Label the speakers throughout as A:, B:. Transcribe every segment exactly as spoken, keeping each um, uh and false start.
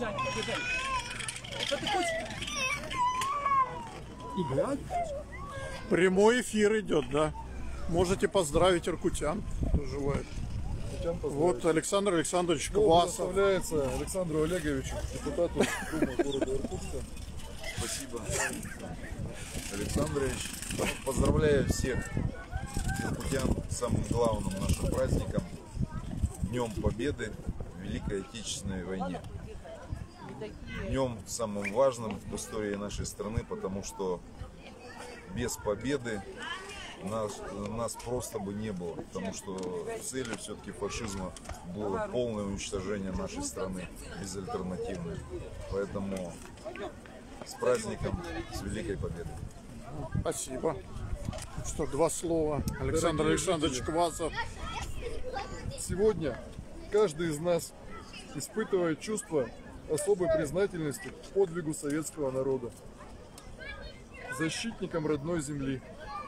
A: Играть?
B: Прямой эфир идет, да. Можете поздравить иркутян, кто желает. Вот Александр Александрович Квасов.
C: Представляется Александру Олеговичу, депутату Думы города Иркутска.
D: Спасибо, Александрович. Поздравляю всех иркутян с самым главным нашим праздником, Днем Победы в Великой Отечественной войне. Днем самым важным в истории нашей страны, потому что без победы Нас, нас просто бы не было, потому что целью все-таки фашизма было полное уничтожение нашей страны, безальтернативное. Поэтому с праздником, с Великой Победой.
B: Спасибо. Что, два слова. Александр Дорогие Александрович жители, Квасов.
C: Сегодня каждый из нас испытывает чувство особой признательности к подвигу советского народа, защитникам родной земли.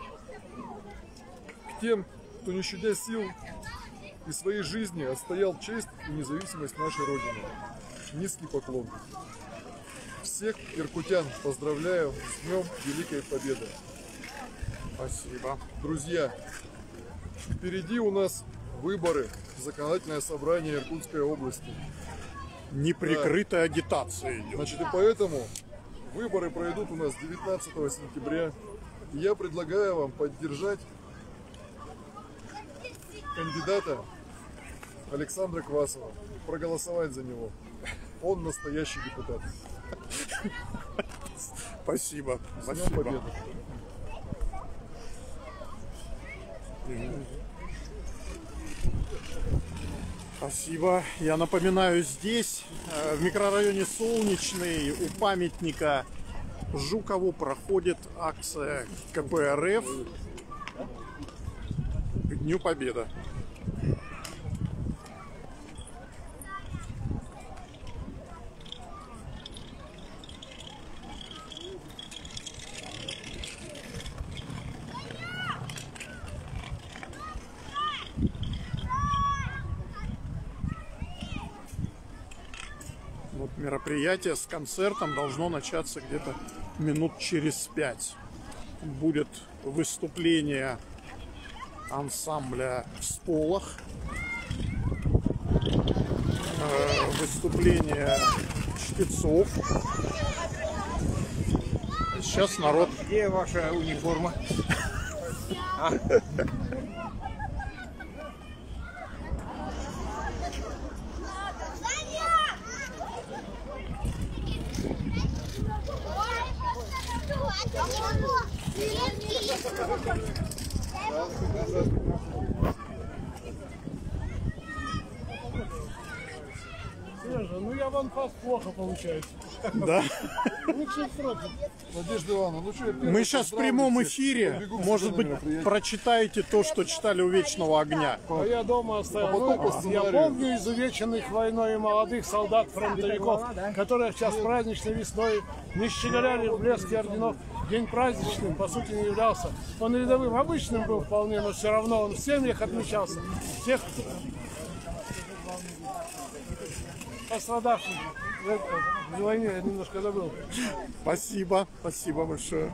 C: Тем, кто не щадя сил и своей жизни отстоял честь и независимость нашей Родины. Низкий поклон. Всех иркутян поздравляю с Днем Великой Победы.
B: Спасибо.
C: Друзья, впереди у нас выборы в Законодательное собрание Иркутской области.
B: Неприкрытая да. агитация идет.
C: Значит, и поэтому выборы пройдут у нас девятнадцатого сентября. И я предлагаю вам поддержать кандидата Александра Квасова, проголосовать за него. Он настоящий депутат.
B: Спасибо.
C: С Днем Победы.
B: Спасибо. Я напоминаю, здесь, в микрорайоне Солнечный, у памятника Жукову проходит акция ка пэ эр эф к Дню Победы. Вот мероприятие с концертом должно начаться где-то минут через пять. Будет выступление ансамбля «Всполох», э, выступление чтецов. Сейчас народ...
A: Где ваша униформа? А?
E: Сережа, ну я ван фас плохо получается.
B: Да.
E: Лучше сразу.
C: Надежда Ивановна, ну что, я
B: Мы сейчас в прямом эфире, может быть, прочитаете то, что читали у «Вечного огня».
E: А я дома оставил.
C: А потом
E: Ну, я помню изувеченных войной молодых солдат-фронтовиков, которые сейчас праздничной весной не щеголяли в блеске орденов. День праздничным, по сути, не являлся. Он рядовым, обычным был вполне, но все равно он в семьях отмечался. Всех пострадавших в войне я немножко забыл.
B: Спасибо, спасибо большое.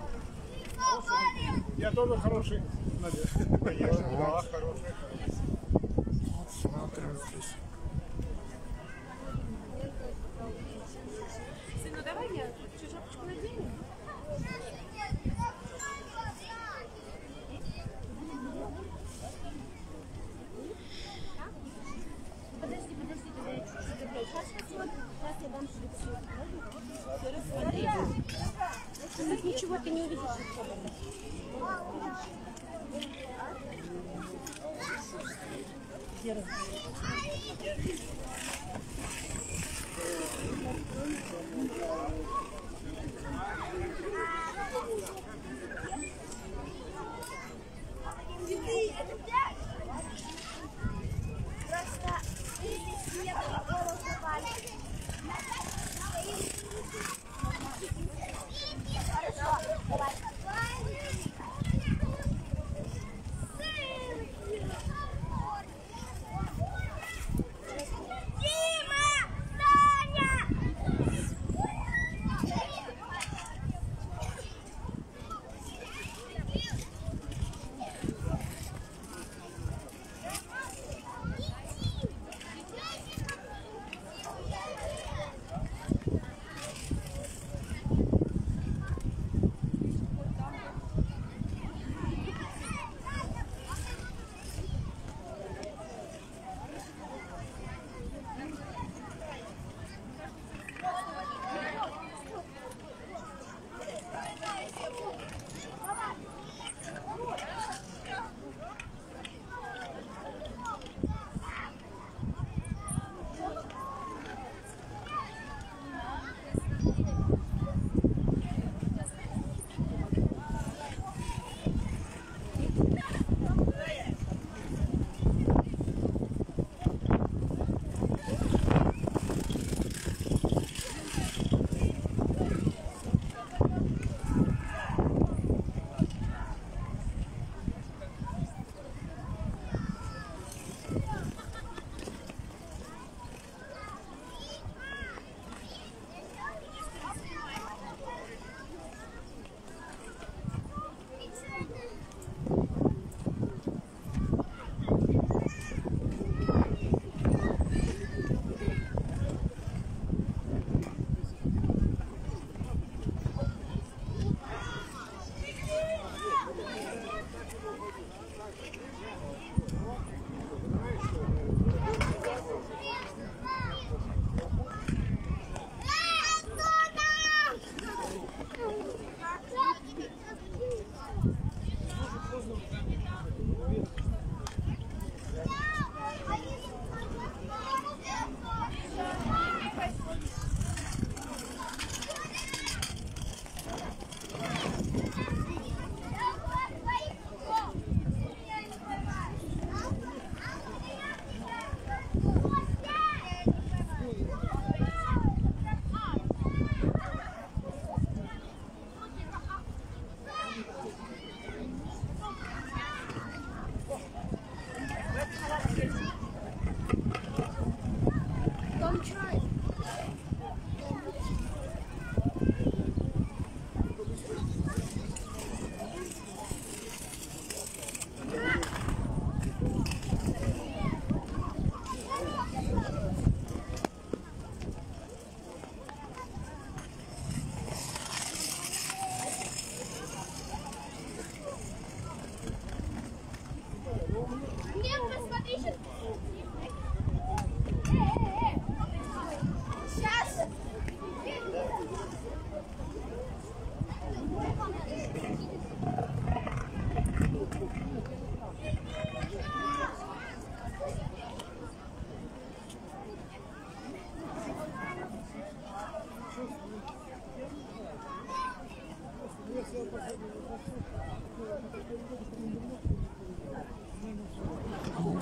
E: Я тоже хороший. Конечно, да, хороший.
B: Смотрим здесь.
F: Сыну, давай я шапочку надену. Подожди, подожди, подожди. Сейчас, сейчас я дам шлицу. Смотри. Тут ничего ты не увидишь.
G: Просто нет голоса пальцев. Хорошо, давай. Дима! Таня!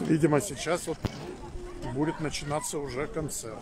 B: Видимо, сейчас вот будет начинаться уже концерт.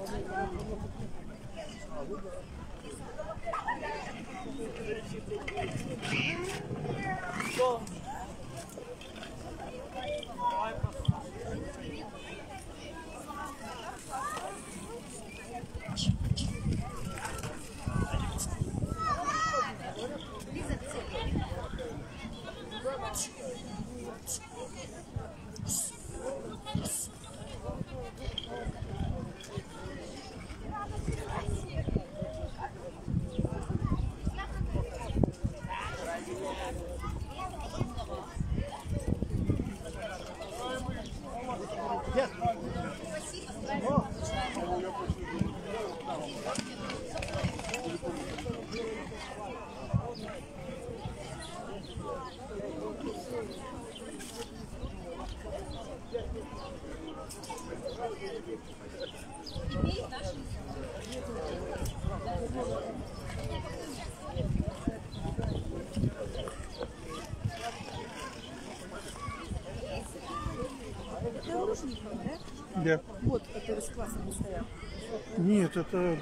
B: Где?
H: Вот, который с классом стоял.
B: Нет, это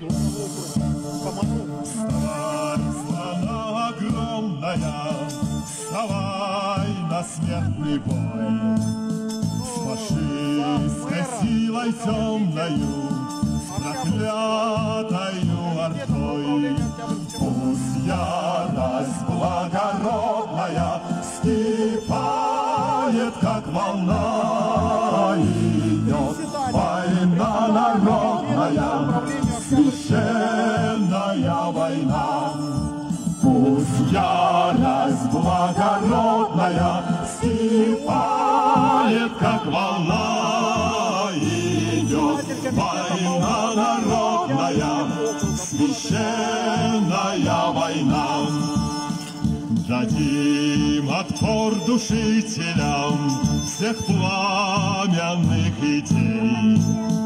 B: помогу.
I: Страна огромная, вставай на смертный бой. С фашистской силой темною, с проклятою ордой. Пусть ярость благородная вскипает, как волна, идет война народная, священная война. Пусть ярость благородная вскипает, как волна, идет война народная, священная война. Дадим отпор душителям всех пламенных идей,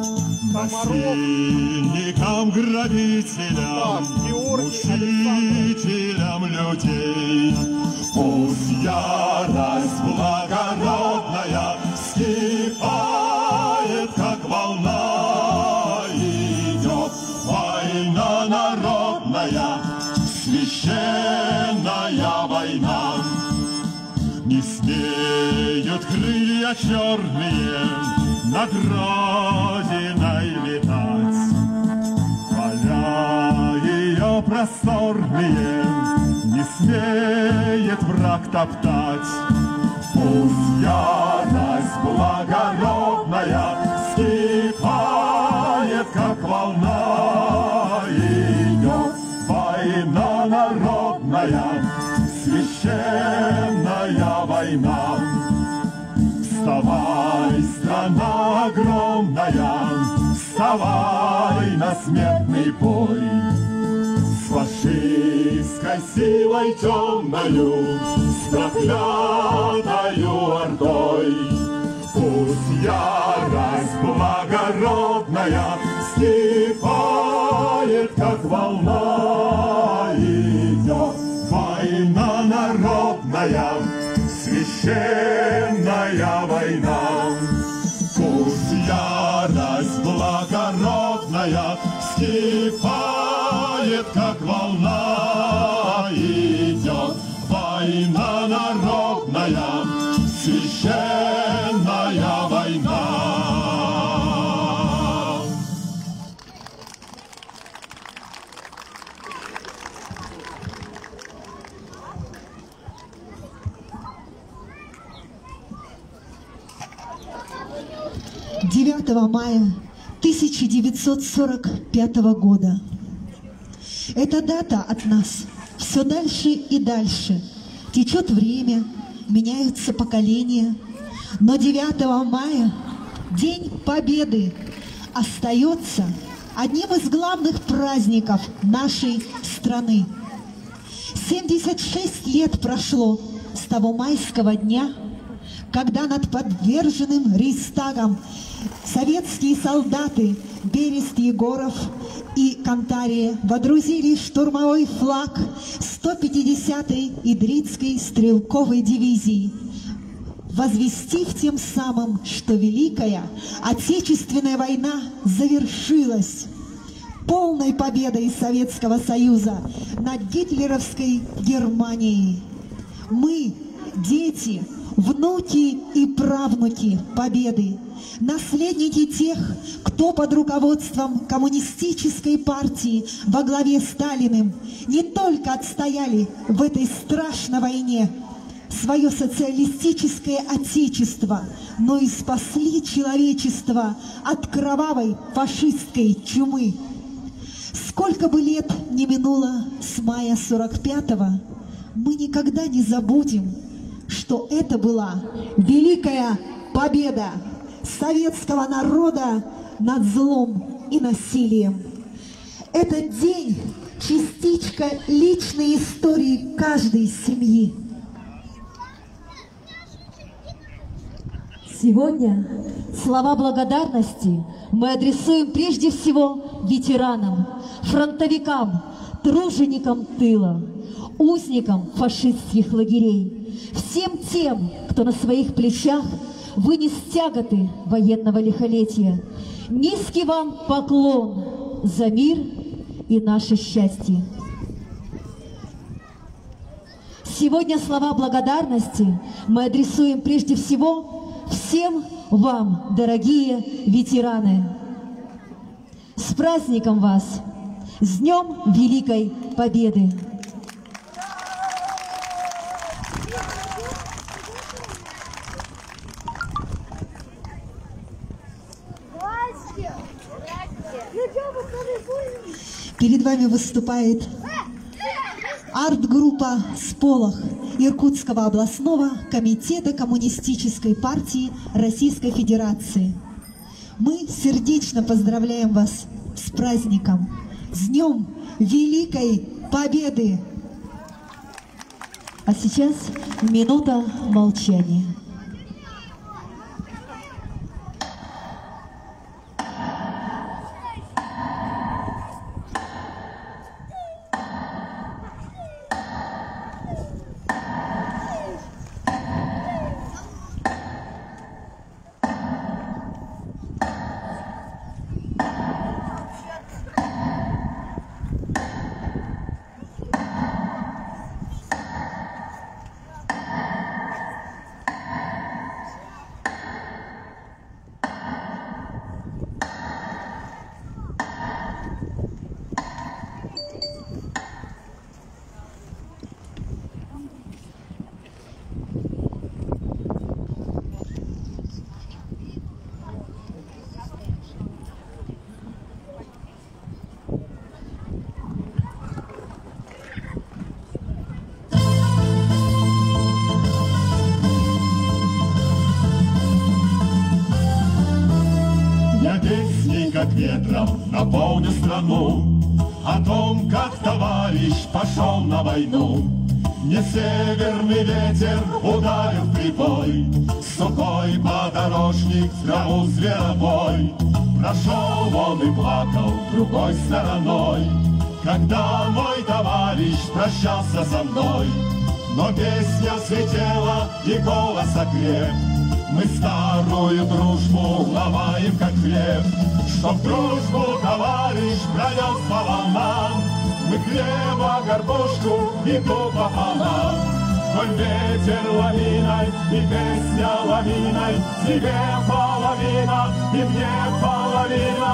I: насильникам, грабителям, мучителям людей. Пусть ярость благородная вскипает, как волна, идет война народная, священная война. Не смеют крылья черные над Родиной летать, поля ее просторные не смеет враг топтать. Пусть ярость благородная вскипает, как волна, идет война народная, священная война. Вставай, страна огромная, вставай на смертный бой. С фашистской силой темною, с проклятою ордой. Пусть ярость благородная вскипает, как волна, идет война народная, священная война. Пусть ярость благородная вскипает, как волна, идет война народная, священная война.
J: девятого мая тысяча девятьсот сорок пятого года. Эта дата от нас все дальше и дальше. Течет время, меняются поколения, но девятого мая, День Победы, остается одним из главных праздников нашей страны. семьдесят шесть лет прошло с того майского дня, когда над подверженным Рейхстагом советские солдаты Берест Егоров и Кантария водрузили штурмовой флаг сто пятидесятой Идрицкой стрелковой дивизии. возвестив тем самым, что Великая Отечественная война завершилась полной победой Советского Союза над гитлеровской Германией. Мы, дети, внуки и правнуки Победы, наследники тех, кто под руководством коммунистической партии во главе с Сталиным не только отстояли в этой страшной войне свое социалистическое отечество, но и спасли человечество от кровавой фашистской чумы. Сколько бы лет ни минуло с мая сорок пятого, мы никогда не забудем, что это была великая победа советского народа над злом и насилием. Этот день – частичка личной истории каждой семьи.
K: Сегодня слова благодарности мы адресуем прежде всего ветеранам, фронтовикам, труженикам тыла, узникам фашистских лагерей, всем тем, кто на своих плечах вынес тяготы военного лихолетия. Низкий вам поклон за мир и наше счастье. Сегодня слова благодарности мы адресуем прежде всего всем вам, дорогие ветераны. С праздником вас! С Днем Великой Победы!
J: Перед вами выступает арт-группа «Сполох» Иркутского областного комитета Коммунистической партии Российской Федерации. Мы сердечно поздравляем вас с праздником, с Днем Великой Победы!
K: А сейчас минута молчания.
I: Как ветром наполню страну, о том, как товарищ пошел на войну. Не северный ветер ударил прибой, сухой подорожник в траву зверобой. Прошел он и плакал другой стороной, когда мой товарищ прощался со мной. Но песня слетела и голос окреп, мы старую дружбу ломаем как хлеб. Чтоб дружбу товарищ пронес по волнам, мы хлеба горбушку и ту пополам. Коль ветер лавиной и песня лавиной, тебе половина и мне половина.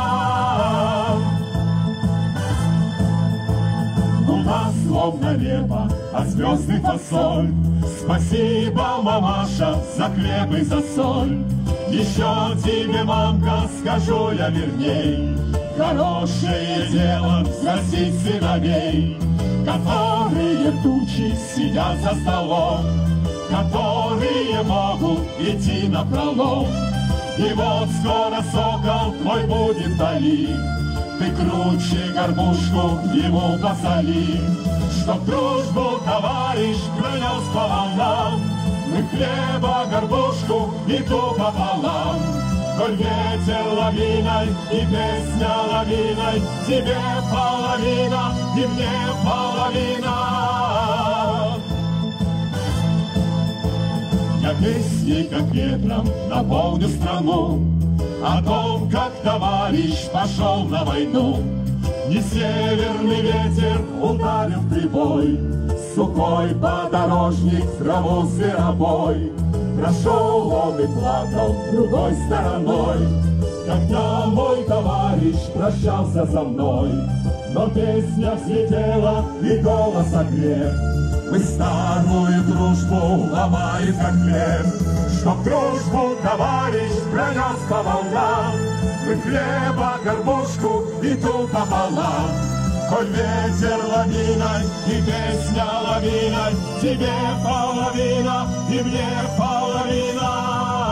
I: Луна словно небо, а звезды фасоль. Спасибо, мамаша, за хлеб и за соль. Еще тебе, мамка, скажу я верней, хорошее дело взрастить сыновей, которые тучи сидят за столом, которые могут идти напролом. И вот скоро сокол твой будет вдали, ты круче горбушку ему посоли. Чтоб дружбу товарищ пронес по волнам, мы хлеба горбушку и ту пополам. Коль ветер лавиной и песня лавиной, тебе половина и мне половина. Я я песни, как ветром, наполню страну о том, как товарищ пошел на войну. Не северный ветер ударил в прибой, сухой подорожник траву зверобой. Прошел он и плакал другой стороной, когда мой товарищ прощался со мной. Но песня взлетела и голос окреп: мы старую дружбу ломаем как хлеб. Чтоб дружбу товарищ пронес по волнам, мы хлеба горбушку и ту пополам. Коль ветер лавиной и песня лавиной, тебе половина и мне половина.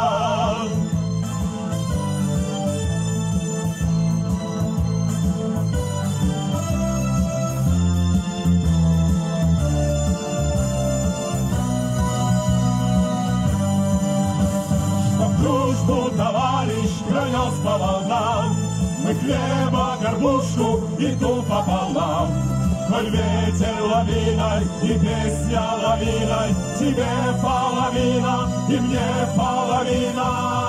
I: Дружбу товарищ пронес по волнам, мы хлеба горбушку и ту пополам. Коль ветер лавиной и песня лавиной, тебе половина и мне половина.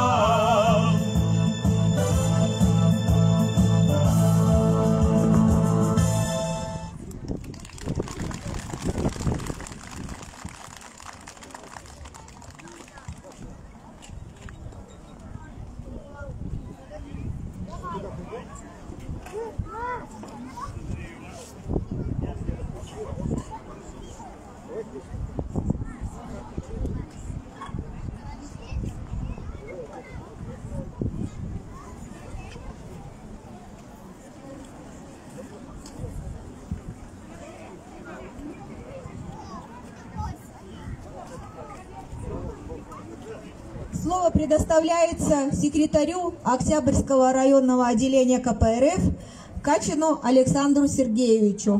L: Слово предоставляется секретарю Октябрьского районного отделения ка пэ эр эф Качину Александру Сергеевичу.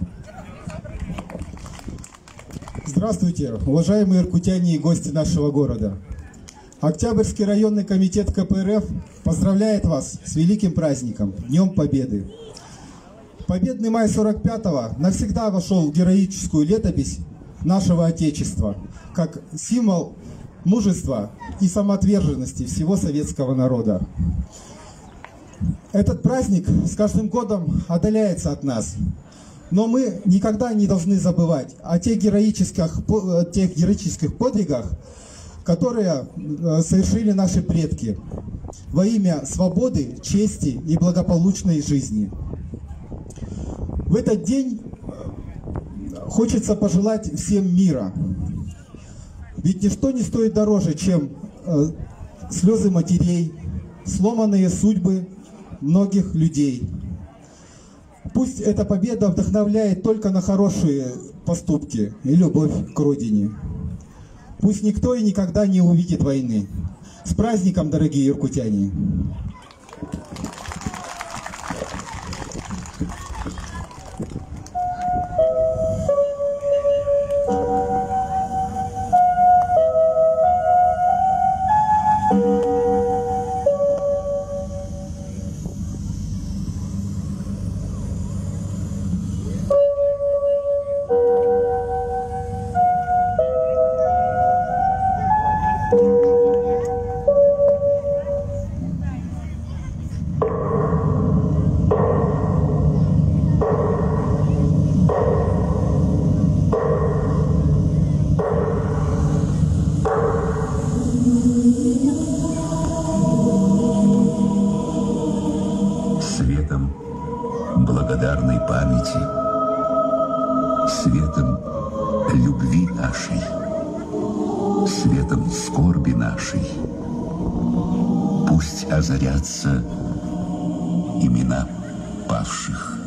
M: Здравствуйте, уважаемые иркутяне и гости нашего города. Октябрьский районный комитет ка пэ эр эф поздравляет вас с великим праздником, Днем Победы. Победный май сорок пятого навсегда вошел в героическую летопись нашего Отечества, как символ мужества и самоотверженности всего советского народа. Этот праздник с каждым годом отдаляется от нас, но мы никогда не должны забывать о тех героических, тех героических подвигах, которые совершили наши предки во имя свободы, чести и благополучной жизни. В этот день хочется пожелать всем мира. Ведь ничто не стоит дороже, чем э, слезы матерей, сломанные судьбы многих людей. Пусть эта победа вдохновляет только на хорошие поступки и любовь к родине. Пусть никто и никогда не увидит войны. С праздником, дорогие иркутяне!
N: Светом благодарной памяти, светом любви нашей, светом скорби нашей, пусть озарятся имена павших.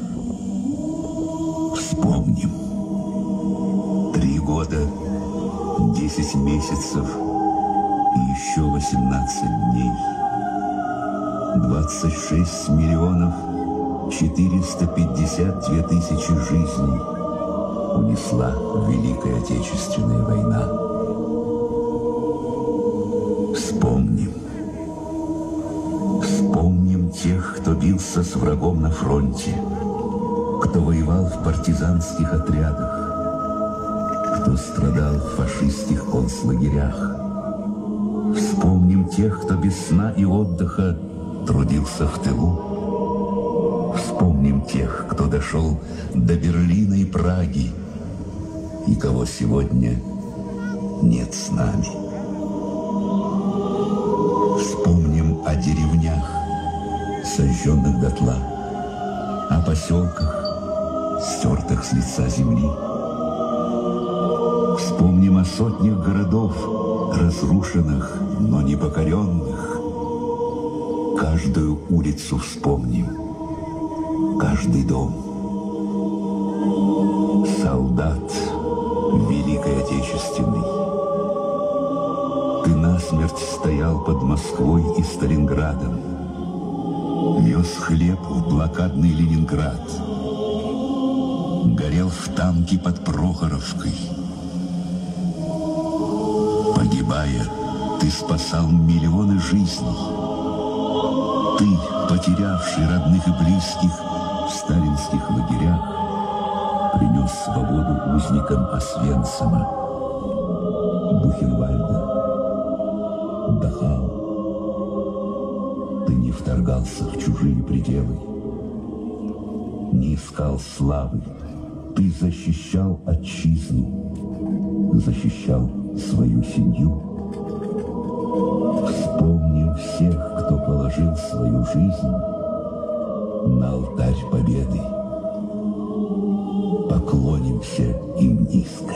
N: Вспомним. Три года, десять месяцев и еще восемнадцать дней. двадцать шесть миллионов четыреста пятьдесят две тысячи жизней унесла Великая Отечественная война. Вспомним. Вспомним тех, кто бился с врагом на фронте, кто воевал в партизанских отрядах, кто страдал в фашистских концлагерях, Вспомним тех, кто без сна и отдыха трудился в тылу. Вспомним тех, кто дошел до Берлина и Праги, и кого сегодня нет с нами. Вспомним о деревнях, сожженных дотла, о поселках, стертых с лица земли. Вспомним о сотнях городов, разрушенных, но не покоренных. Каждую улицу вспомним, каждый дом. Солдат Великой Отечественной, ты насмерть стоял под Москвой и Сталинградом, вез хлеб в блокадный Ленинград, горел в танке под Прохоровкой. Погибая, ты спасал миллионы жизней. Ты, потерявший родных и близких в сталинских лагерях, принес свободу узникам Освенцима, Бухенвальда, Дахау. Ты не вторгался в чужие пределы, не искал славы. Ты защищал отчизну, защищал свою семью. Вспомним всех, кто положил свою жизнь на алтарь победы. Поклонимся им низко.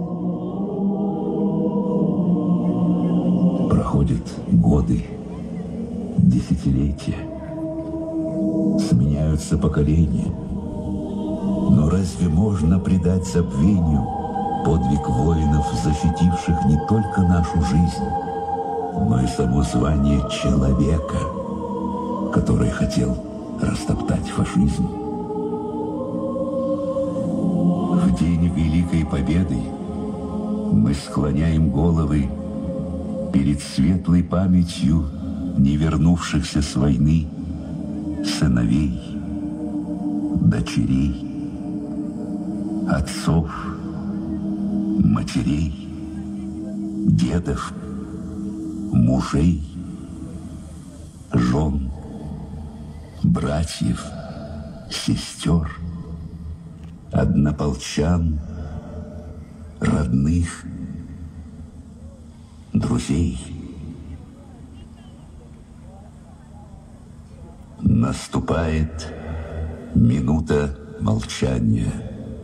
N: Проходят годы, десятилетия, сменяются поколения. Но разве можно предать забвению подвиг воинов, защитивших не только нашу жизнь, но и само звание человека, который хотел растоптать фашизм? В день Великой Победы мы склоняем головы перед светлой памятью не вернувшихся с войны сыновей, дочерей, отцов, матерей, дедов, мужей, жен, братьев, сестер, однополчан, родных, друзей. Наступает минута молчания.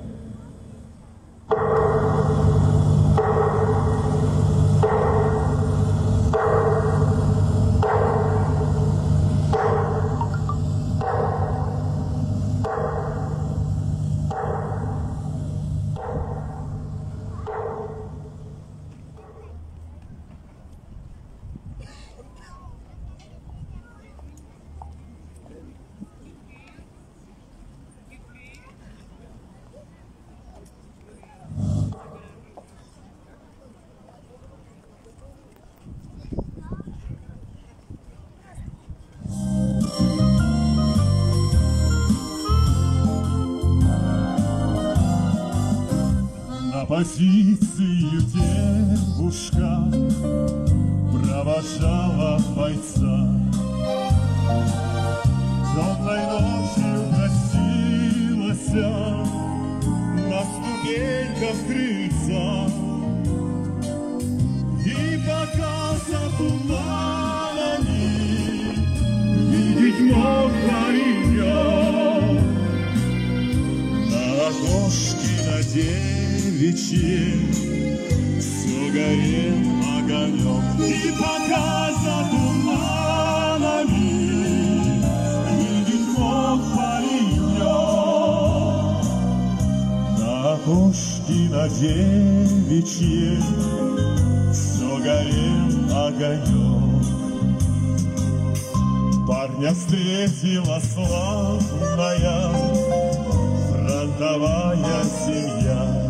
I: Позицию девушка провожала бойца. Темной ночью носилась на ступеньках крыльца, и пока за туманами видеть можно ее на окошке надеть. Вечер, все горел огонек, и пока за туманами видит мог паренек на окошке на девичье, все горел огонек. Парня встретила славная фронтовая семья.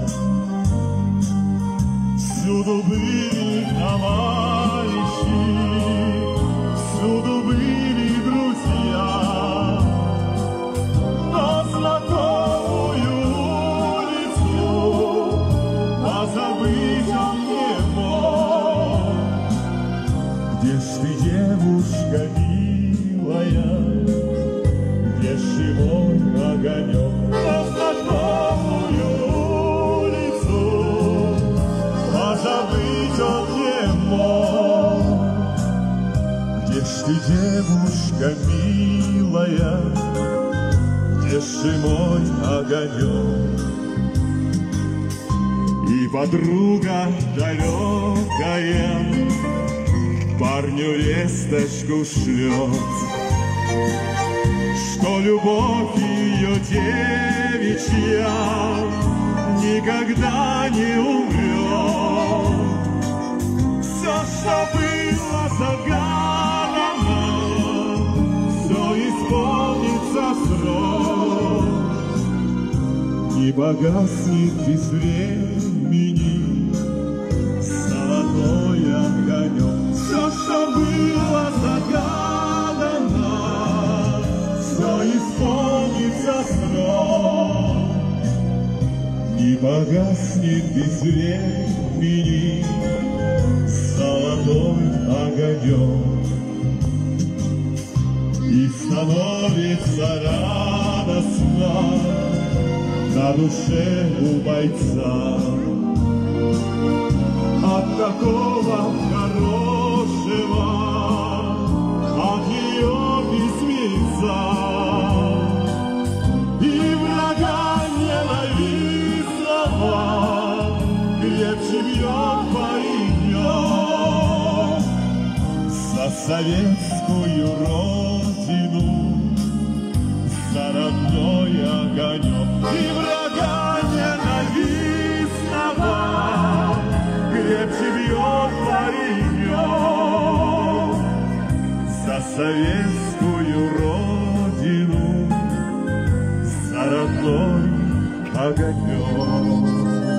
I: Всюду были товарищи, всюду были друзья, но знакомую улицу позабыть он не мог, ж ты, девушка милая, где ж его огонек? На знакомую улицу позабыть он не мог. Где ж ты, девушка милая, где ж ты, мой огонек? И подруга далекая парню весточку шлет, что любовь ее девичья никогда не умрет. Все, что было загадано, все исполнится срок. Не погаснет без времени золотой огонек. Все, что было загадано, все исполнится срок. Не погаснет без времени золотой огонек. И становится радостно на душе у бойца от такого хорошего, от ее письмеца. И врага ненавистного крепче бьет паренек за советскую родину, за родной огонек. И врага ненавистного крепче бьет паренек за советскую родину, за родной огонек.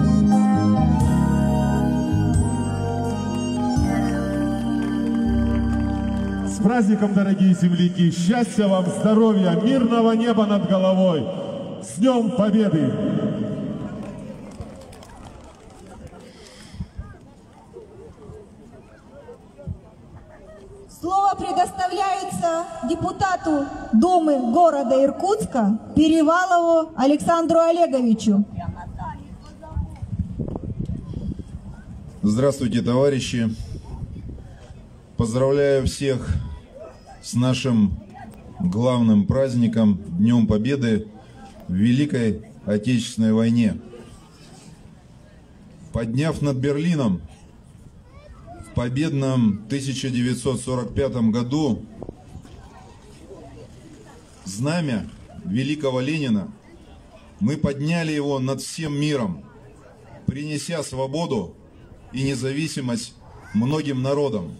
I: С праздником, дорогие земляки! Счастья вам, здоровья, мирного неба над головой! С Днем Победы!
L: Слово предоставляется депутату Думы города Иркутска Перевалову Александру Олеговичу.
D: Здравствуйте, товарищи! Поздравляю всех с нашим главным праздником, Днем Победы в Великой Отечественной войне. Подняв над Берлином в победном тысяча девятьсот сорок пятом году знамя великого Ленина, мы подняли его над всем миром, принеся свободу и независимость многим народам.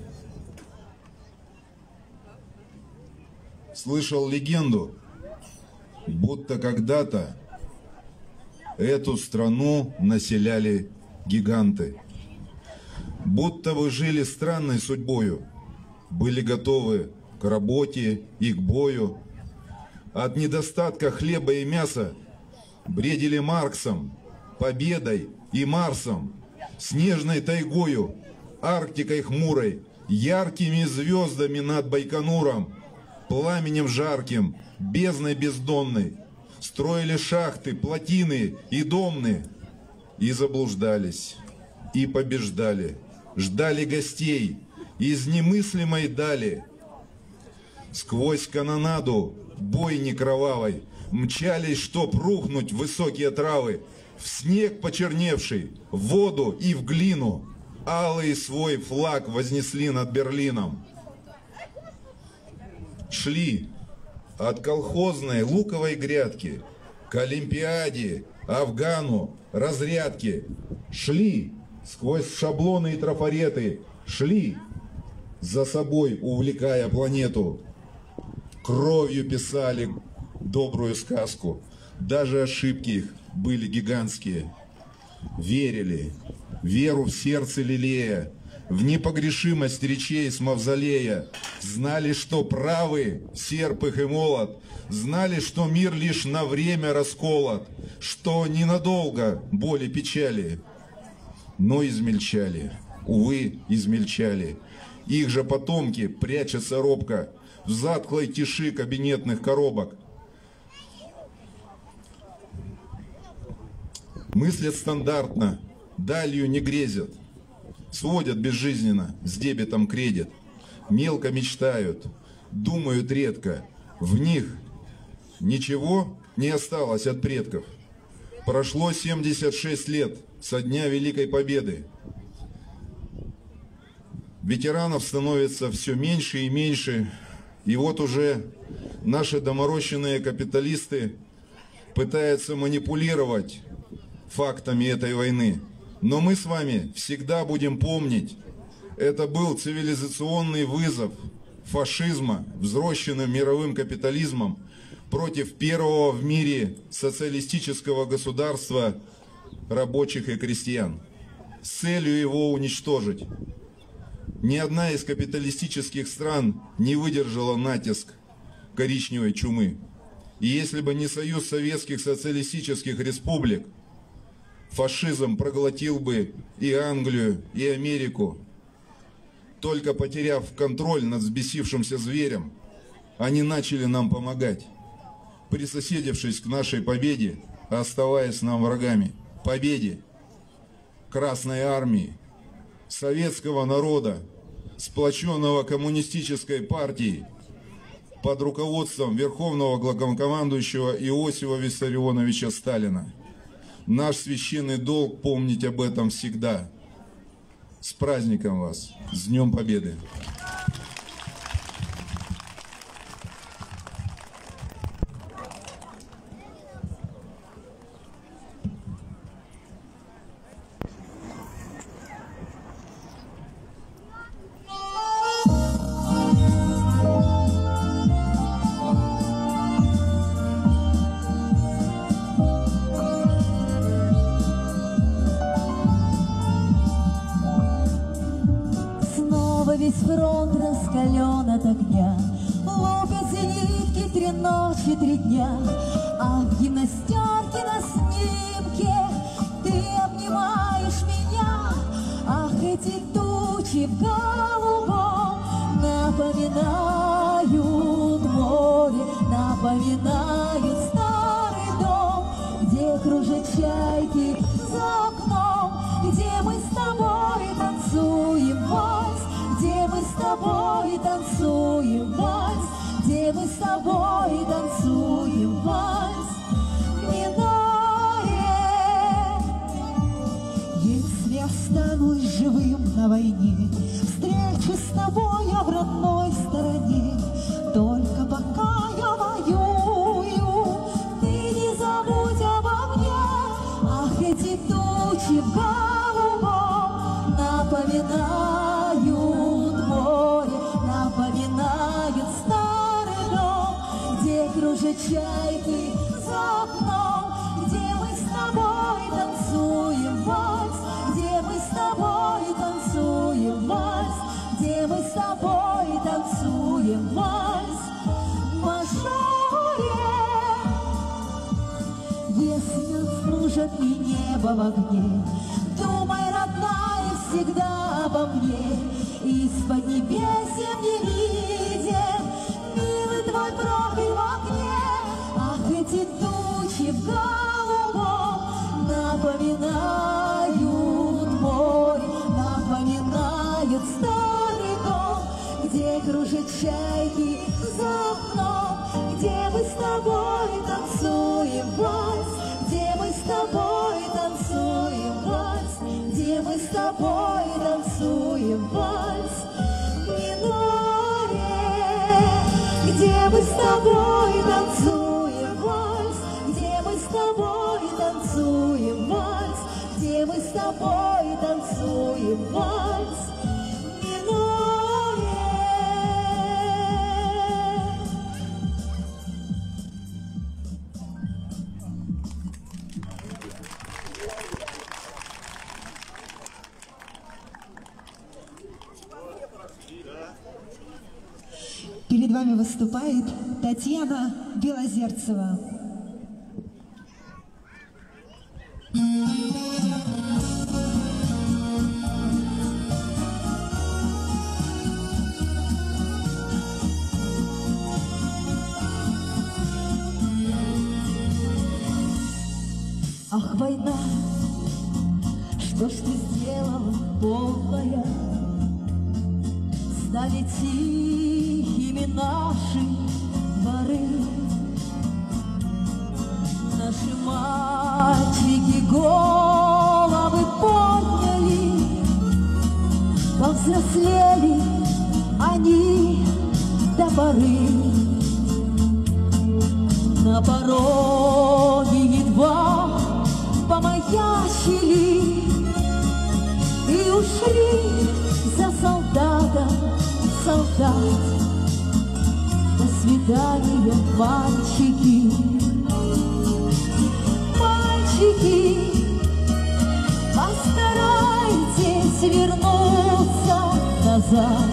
D: Слышал легенду, будто когда-то эту страну населяли гиганты. Будто вы жили странной судьбою, были готовы к работе и к бою. От недостатка хлеба и мяса бредили Марксом, победой и Марсом, снежной тайгою, Арктикой хмурой, яркими звездами над Байконуром, пламенем жарким, бездной бездонной. Строили шахты, плотины и домны, и заблуждались, и побеждали. Ждали гостей из немыслимой дали. Сквозь канонаду бойни кровавой мчались, чтоб рухнуть в высокие травы, в снег почерневший, в воду и в глину. Алый свой флаг вознесли над Берлином. Шли от колхозной луковой грядки к Олимпиаде, Афгану, разрядке. Шли сквозь шаблоны и трафареты, шли за собой, увлекая планету. Кровью писали добрую сказку, даже ошибки их были гигантские. Верили, веру в сердце лелея, в непогрешимость речей с мавзолея. Знали, что правы серп их и молот, знали, что мир лишь на время расколот, что ненадолго боли печали. Но измельчали, увы, измельчали, Их же потомки прячутся робко в затхлой тиши кабинетных коробок. Мыслят стандартно, далью не грезят, сводят безжизненно с дебетом кредит, мелко мечтают, думают редко, в них ничего не осталось от предков. Прошло семьдесят шесть лет со дня Великой Победы. Ветеранов становится все меньше и меньше, и вот уже наши доморощенные капиталисты пытаются манипулировать фактами этой войны. Но мы с вами всегда будем помнить, это был цивилизационный вызов фашизма, взросшенным мировым капитализмом, против первого в мире социалистического государства рабочих и крестьян, с целью его уничтожить. Ни одна из капиталистических стран не выдержала натиск коричневой чумы. И если бы не Союз Советских Социалистических Республик, фашизм проглотил бы и Англию, и Америку. Только потеряв контроль над взбесившимся зверем, они начали нам помогать, присоседившись к нашей победе, оставаясь нам врагами. Победе Красной Армии, советского народа, сплоченного коммунистической партией под руководством Верховного Главнокомандующего Иосифа Виссарионовича Сталина. Наш священный долг помнить об этом всегда. С праздником вас! С Днем Победы!
K: Весь фронт раскален от огня, лупят зенитки три ночи, три дня, а в гимнастерке на снимке ты обнимаешь меня. Ах, эти тучи в голубом напоминают море, напоминают старый дом, где кружат чайки за окном, где мы с тобой танцуем вальс, где мы с тобой танцуем вальс, где мы с тобой танцуем вальс. Миноре, если останусь живым на войне, встречу с тобой я в родной стороне. Только пока я воюю, ты не забудь обо мне. Ах, эти тучи в голубом напоминают море, напоминают старый дом, где кружат чайки за окном, где мы с тобой танцуем вальс, где мы с тобой танцуем вальс, где мы с тобой танцуем вальс. Мажоре, если кружат и небо в огне, думай, родная, всегда обо мне. Из-под небесен не виден милый твой профиль в окне. Ах, эти тучи в голубом напоминают море, напоминают старый дом, где кружат чайки за окном, где мы с тобой танцуем вальс, где мы с тобой танцуем вальс, где мы с тобой танцуем вальс. Миноре, где мы с тобой танцуем вальс, где мы с тобой танцуем вальс, где мы с тобой танцуем вальс. Миноре.
J: Перед вами выступает Татьяна Белозерцева.
K: где тихими наши дворы. Наши мальчики головы подняли, повзрослели они до поры. На пороге едва помаячили и ушли за солдатом солдат. До свидания, мальчики, мальчики, постарайтесь вернуться назад.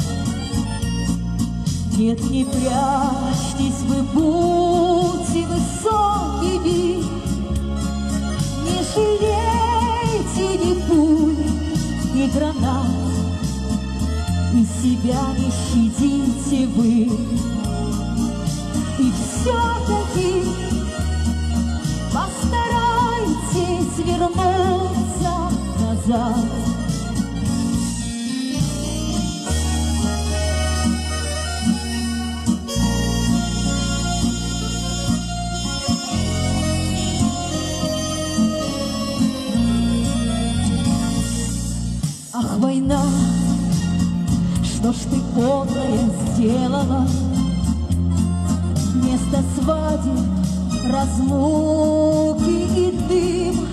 K: Нет, не прячьтесь вы, будьте высокими, не жалейте ни пуль, ни гранат, и себя не щадите вы. И все-таки постарайтесь вернуться назад. Ах, война, что ж ты подлая сделала? Вместо свадеб, разлуки и дым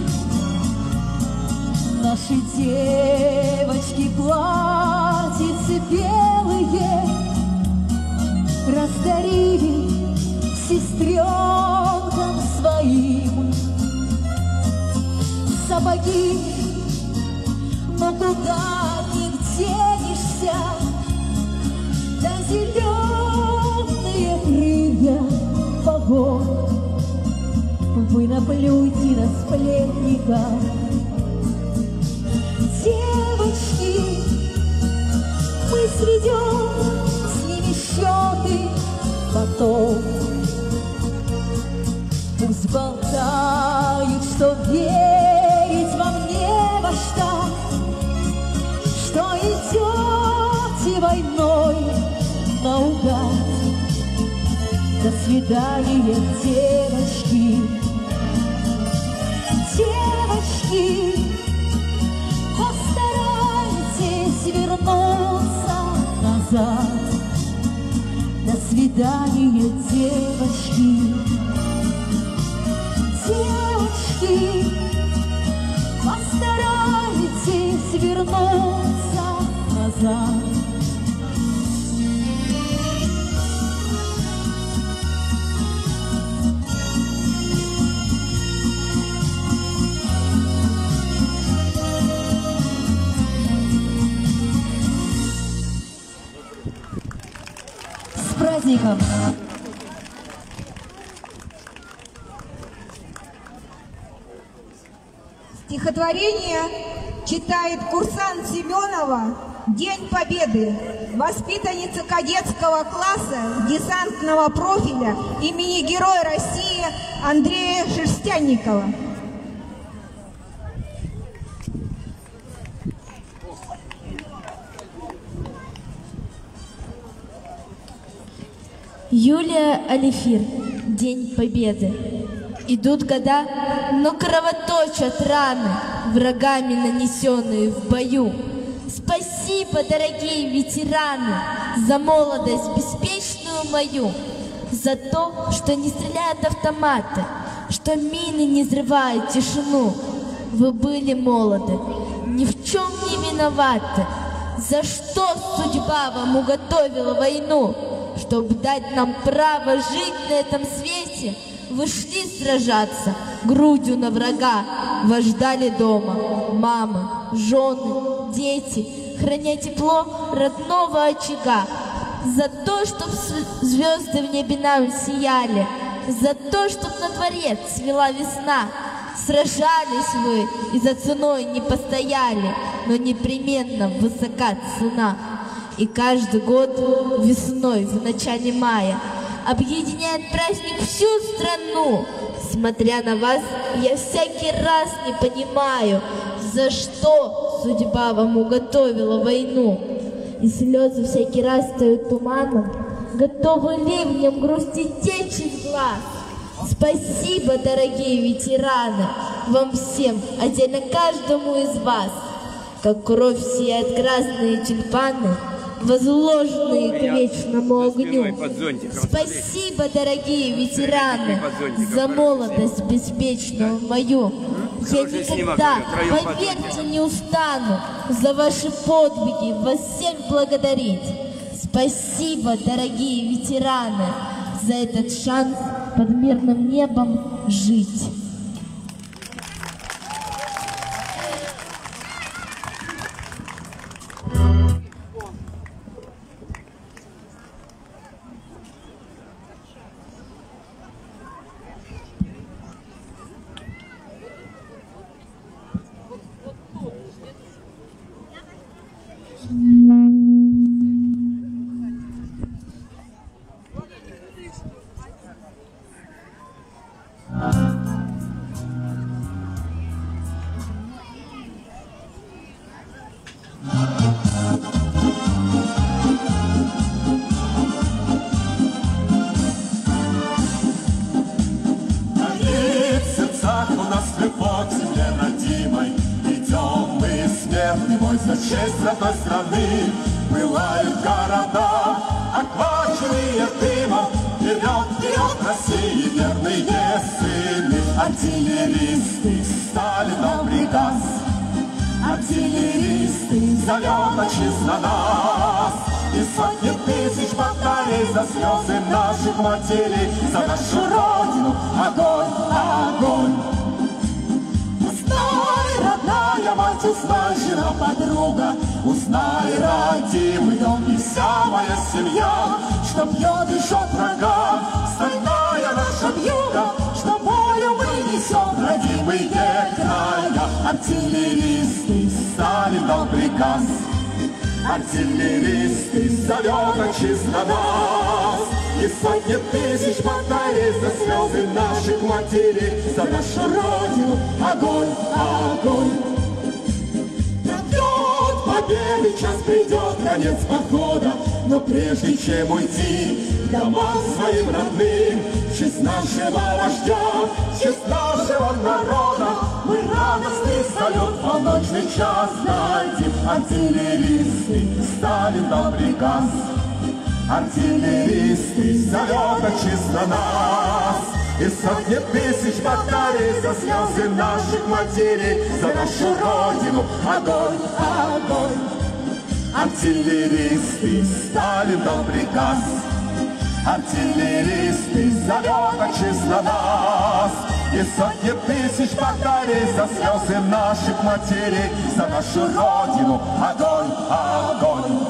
K: наши девочки платьицы белые раздарили сестренкам своим. Сапоги, но куда не денешься, да зеленые крылья погон. Вы наплюйте на сплетников, девочки, мы сведем с ними счеты потом. Пусть болтают, что верить вам не во что, что идете войной наугад. До свидания, девочки, девочки, постарайтесь вернуться назад. До свидания, девочки, девочки, постарайтесь вернуться назад. С праздником!
L: Стихотворение читает курсант Семенова «День Победы», воспитанница кадетского класса десантного профиля имени Героя России Андрея Шерстянникова.
O: Юлия Алифир. День Победы. Идут года, но кровоточат раны, врагами нанесенные в бою. Спасибо, дорогие ветераны, за молодость беспечную мою, за то, что не стреляют автоматы, что мины не взрывают тишину. Вы были молоды, ни в чем не виноваты. За что судьба вам уготовила войну? Чтобы дать нам право жить на этом свете, вы шли сражаться грудью на врага, вас ждали дома мамы, жены, дети, храня тепло родного очага. За то, чтоб звезды в небе нам сияли, за то, чтоб на дворе цвела весна. Сражались вы и за ценой не постояли, но непременно высока цена. И каждый год весной в начале мая объединяет праздник всю страну. Смотря на вас, я всякий раз не понимаю, за что судьба вам уготовила войну. и слезы всякий раз стают туманом, готовы ливнем грусти течь из глаз. Спасибо, дорогие ветераны, вам всем, отдельно каждому из вас. Как кровь сияют красные тюльпаны, возложенные к вечному огню. Спасибо, дорогие ветераны, за молодость беспечную мою. Я никогда, поверьте, не устану за ваши подвиги вас всех благодарить. Спасибо, дорогие ветераны, за этот шанс под мирным небом жить.
I: За честь родной страны пылают города, охваченные дымом. Вперед, вперед, России, верные сыны. Артиллеристы стали нам приказ, артиллеристы зовет отчизна нас. И сотни тысяч батарей за слезы наших матерей, за нашу родину огонь, огонь. Узнай, родная мать, узнай, жена, подруга, узнай, родимый дом и вся моя семья, что бьет и жжет врага, стальная наша вьюга, что бою мы несем, родимые края. Артиллеристы, Сталин дал приказ, артиллеристы зовет отчизна нас. И сотни тысяч батарей за слезы наших матерей, за нашу родину огонь, огонь. Придет победы, час придет конец похода, но прежде чем уйти к домам своим родным, в честь нашего вождя, в честь нашего народа, мы радостный салют в полночный час дадим. Артиллеристы, Сталин дал приказ, артиллеристы зовет отчизна нас. И сотни тысяч батарей за слезы наших матерей, за нашу родину огонь, огонь. Артиллеристы, Сталин дал приказ, артиллеристы зовет отчизна нас. И сотни тысяч батарей за слезы наших матерей, за нашу родину огонь, огонь.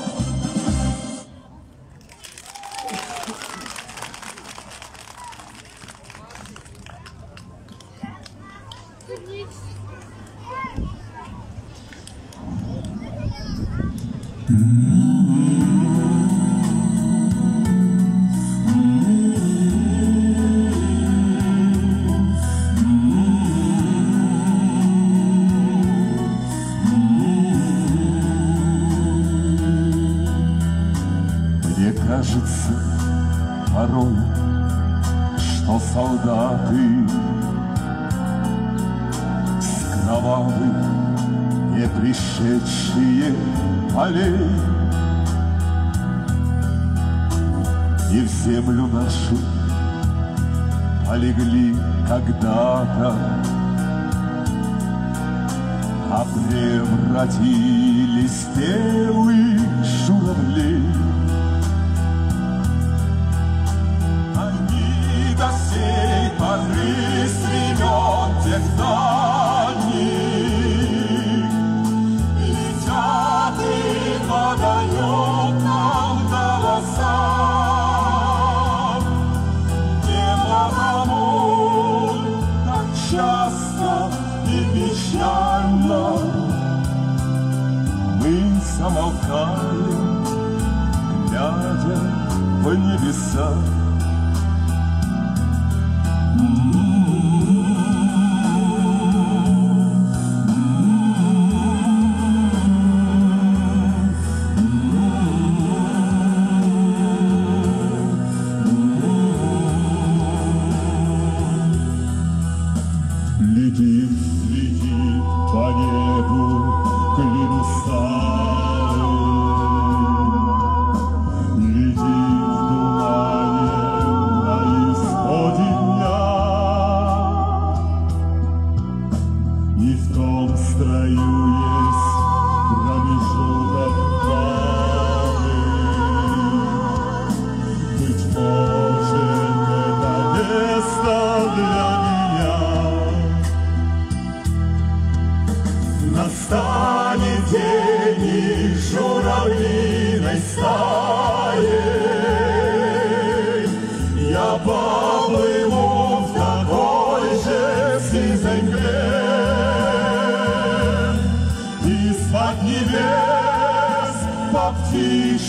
I: Мне кажется порой, что солдаты с кровавых не пришедшие полей и в землю нашу полегли когда-то, а превратились в белых журавлей. Они до сей поры с времен тех дальних летят и подают нам голоса. Не потому так часто и печально мы замолкаем, глядя в небеса. Mm-hmm.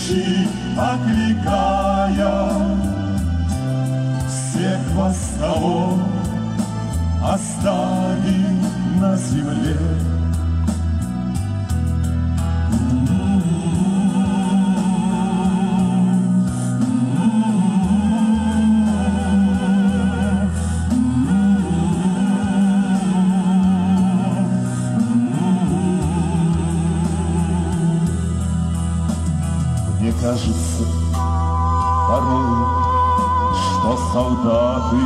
I: кричи, окликая всех вас, кого оставим на земле. Мне кажется порой, что солдаты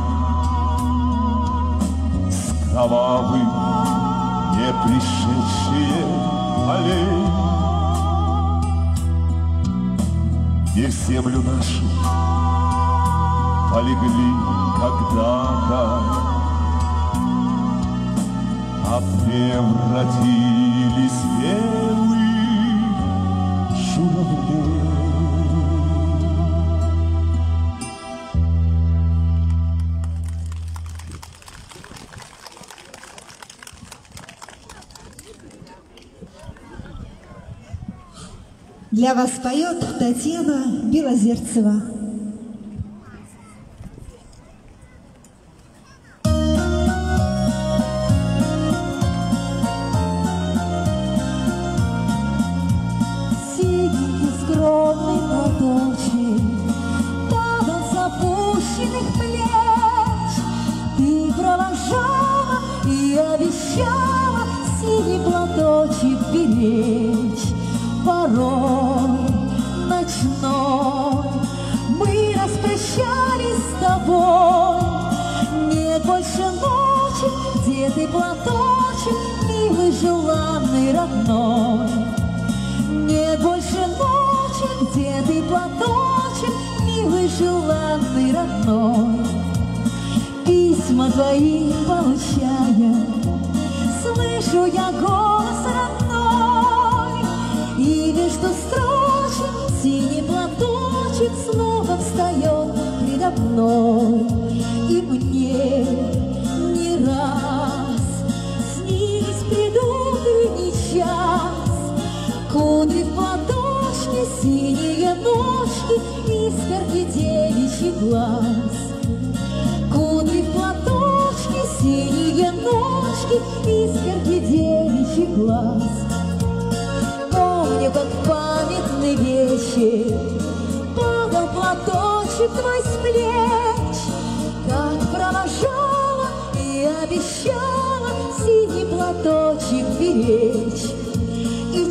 I: с кровавым, не пришедшие полей, где в землю нашу полегли когда-то, а превратились в белых журавлей.
J: Для вас поет Татьяна Белозерцева.
K: Синенький скромный платочек падал с опущенных плеч. Ты провожала и обещала синий платочек беречь. Порой ночной мы распрощались с тобой. Нет больше ночи, где ты платочек, милый, желанный, родной. Нет больше ночи, где ты платочек, милый, желанный, родной. Письма твои получая, слышу я голос родной. И между строчек синий платочек снова встает предо мной. И мне не раз снились предутренний час, кудри в платочке, синие ножки, искорки девичий глаз. Кудри в платочке, синие ножки, искорки девичий глаз. Помню, как в памятный вечер падал платочек твой с плеч, как провожала и обещала синий платочек беречь. И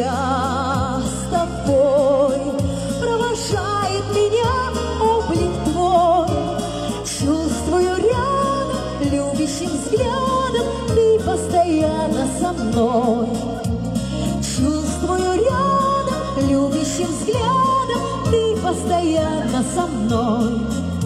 K: часто в бой провожает меня облик твой. Чувствую рядом любящим взглядом ты постоянно со мной. Чувствую рядом любящим взглядом ты постоянно со мной.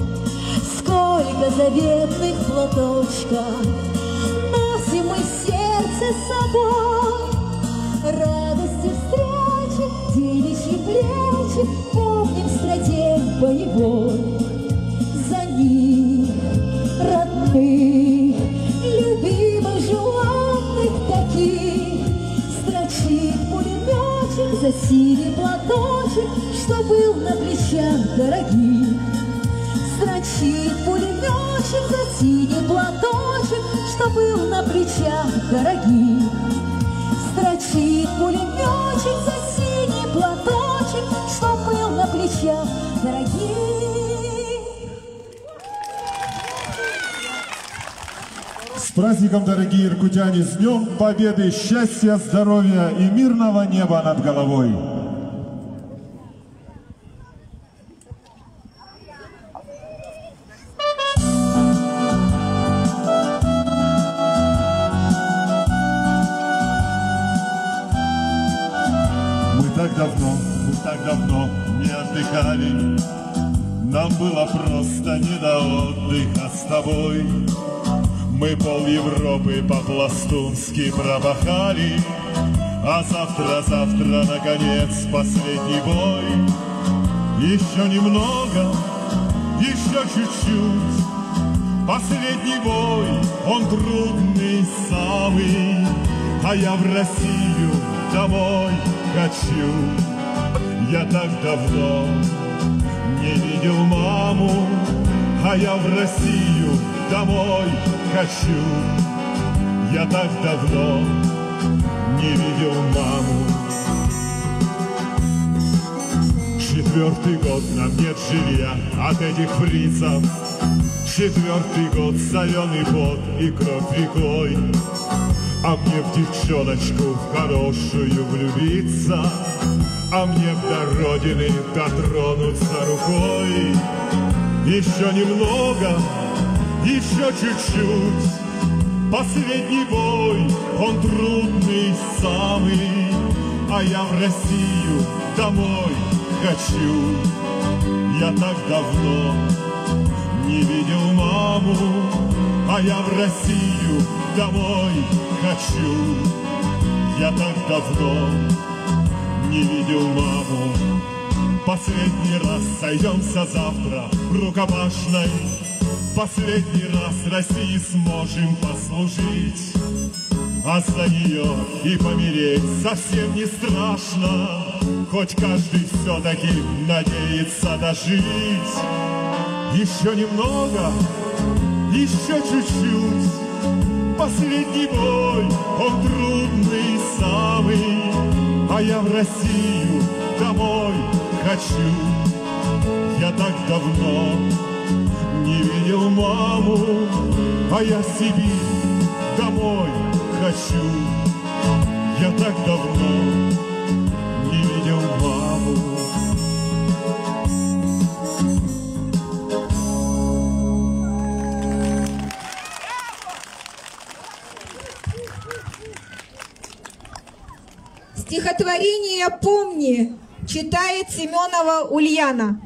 K: Сколько заветных платочков носим мы в сердце с собой. Радости встречи, девичьи плечи помним с традень боевой. За них, родных, любимых, желанных таких, строчит пулеметчик за синий платочек, что был на плечах дорогих. Строчит пулеметчик за синий платочек, что был на плечах дорогих. Строчит пулеметчик за синий платочек, что был на плечах дорогих.
I: С праздником, дорогие иркутяне, с Днем Победы, счастья, здоровья и мирного неба над головой! Мы так давно, мы так давно не отдыхали, нам было просто не до отдыха с тобой. Мы пол Европы по-пластунски промахали, а завтра-завтра, наконец, последний бой. Еще немного, еще чуть-чуть, последний бой, он трудный самый, а я в Россию домой хочу. Я так давно не видел маму, а я в Россию домой хочу. Я так давно не видел маму. Четвертый год нам нет жилья от этих фрицев. Четвертый год соленый пот и кровь рекой. А мне в девчоночку в хорошую влюбиться, а мне до родины дотронуться рукой. Еще немного, еще чуть-чуть. Последний бой, он трудный самый, а я в Россию домой хочу. Я так давно не видел маму, а я в Россию домой хочу. Я так давно не видел маму. Последний раз сойдемся завтра в рукопашной. Последний раз России сможем послужить, а за нее и помереть совсем не страшно, хоть каждый все-таки надеется дожить. Еще немного, еще чуть-чуть. Последний бой, он трудный самый, а я в Россию домой хочу. Я так давно не видел маму, а я в Сибирь домой хочу. Я так давно не видел маму.
L: Стихотворение «Помни» читает Семенова Ульяна.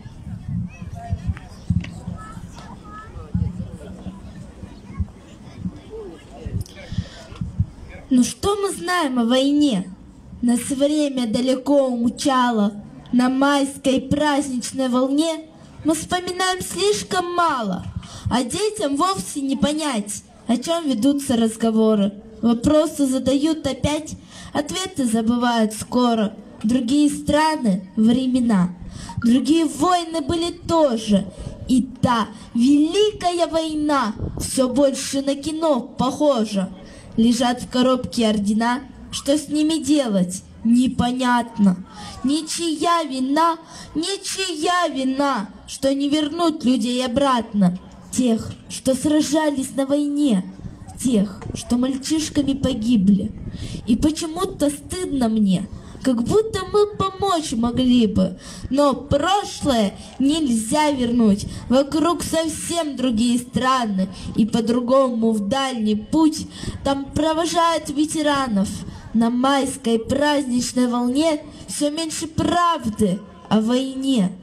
O: Ну что мы знаем о войне? Нас время далеко умчало. На майской праздничной волне мы вспоминаем слишком мало, а детям вовсе не понять, о чем ведутся разговоры. Вопросы задают опять, ответы забывают скоро. Другие страны, времена, другие войны были тоже. И та великая война все больше на кино похожа. Лежат в коробке ордена, что с ними делать, непонятно. Ничья вина, ничья вина, что не вернут людей обратно. Тех, что сражались на войне, тех, что мальчишками погибли. И почему-то стыдно мне, как будто мы помочь могли бы, но прошлое нельзя вернуть. Вокруг совсем другие страны, и по-другому в дальний путь там провожают ветеранов. На майской праздничной волне все меньше правды о войне.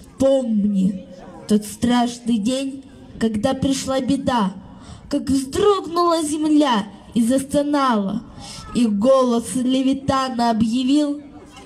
O: Помни тот страшный день, когда пришла беда, как вздрогнула земля и застонала, и голос Левитана объявил: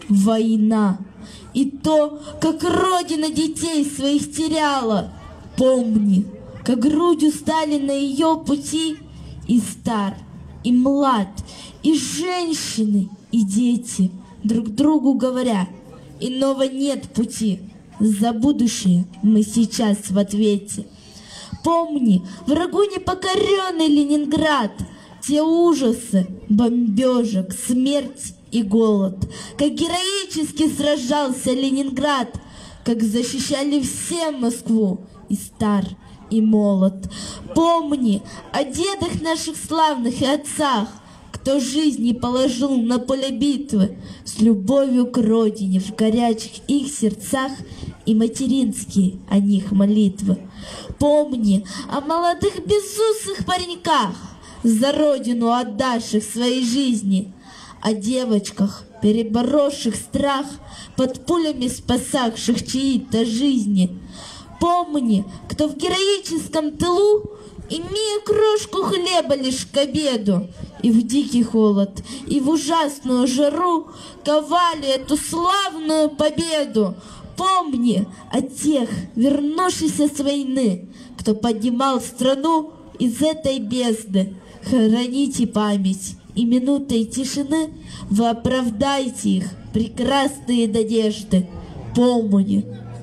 O: война. И то, как Родина детей своих теряла. Помни, как грудью стали на ее пути и стар, и млад, и женщины, и дети, друг другу говоря: иного нет пути. За будущее мы сейчас в ответе. Помни, врагу непокоренный Ленинград, те ужасы, бомбежек, смерть и голод. Как героически сражался Ленинград, как защищали все Москву, и стар, и молод. Помни о дедах наших славных и отцах, кто жизни положил на поле битвы, с любовью к родине в горячих их сердцах, и материнские о них молитвы. Помни о молодых безусых пареньках, за родину отдавших своей жизни, о девочках, переборовших страх, под пулями спасавших чьи-то жизни. Помни, кто в героическом тылу, имея крошку хлеба лишь к обеду, и в дикий холод, и в ужасную жару ковали эту славную победу. Помни о тех, вернувшихся с войны, кто поднимал страну из этой бездны. Храните память, и минутой тишины вы оправдайте их прекрасные надежды. помни.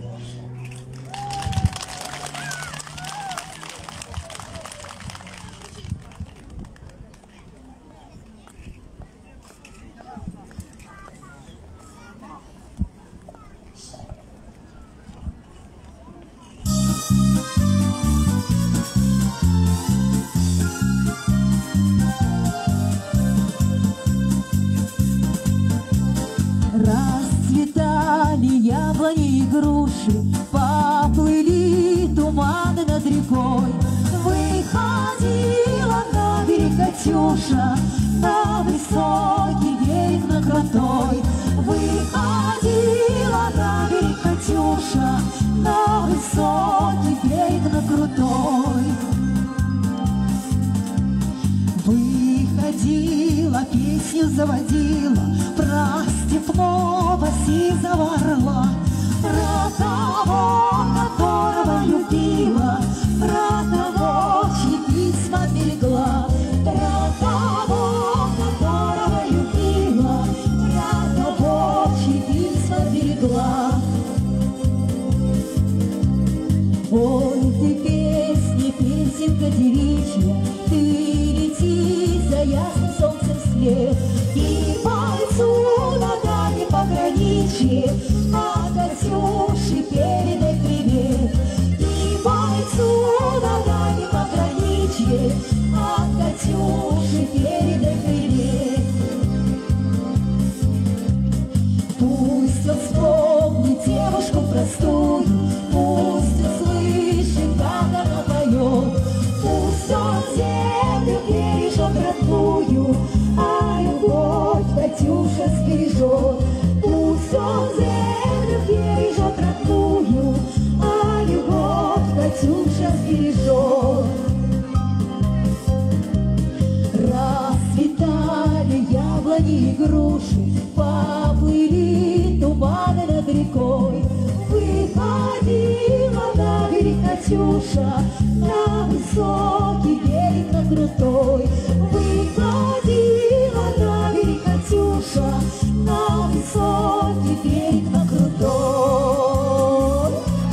K: Расцветали яблони и груши, поплыли туманы над рекой. Выходила на берег Катюша, на высокий берег, на крутой. Выходила на берег Катюша, на высокий берег, на крутой. Выходила, песню заводила про степного сизого орла, про того, которого любила, про того, чьи письма берегла, про того, которого любила, про того, чьи письма берегла. Ой, ты песни, песенка девичья, ты лети за ясным солнцем вслед, и бойцу на дальнем пограничье, а Катюше передай привет. И бойцу на дальнем пограничье, а Катюше передай привет. Пусть он вспомнит девушку простую, пусть услышит, как она поет, пусть он землю бережет родную, а любовь Катюша сбережет. Пусть он землю бережет родную, а любовь Катюша сбережет. Расцветали яблони и груши, поплыли туманы над рекой. Выходила на берег Катюша, на высокий берег, на крутой. Выходила на берег Катюша, на высокий берег, на крутой.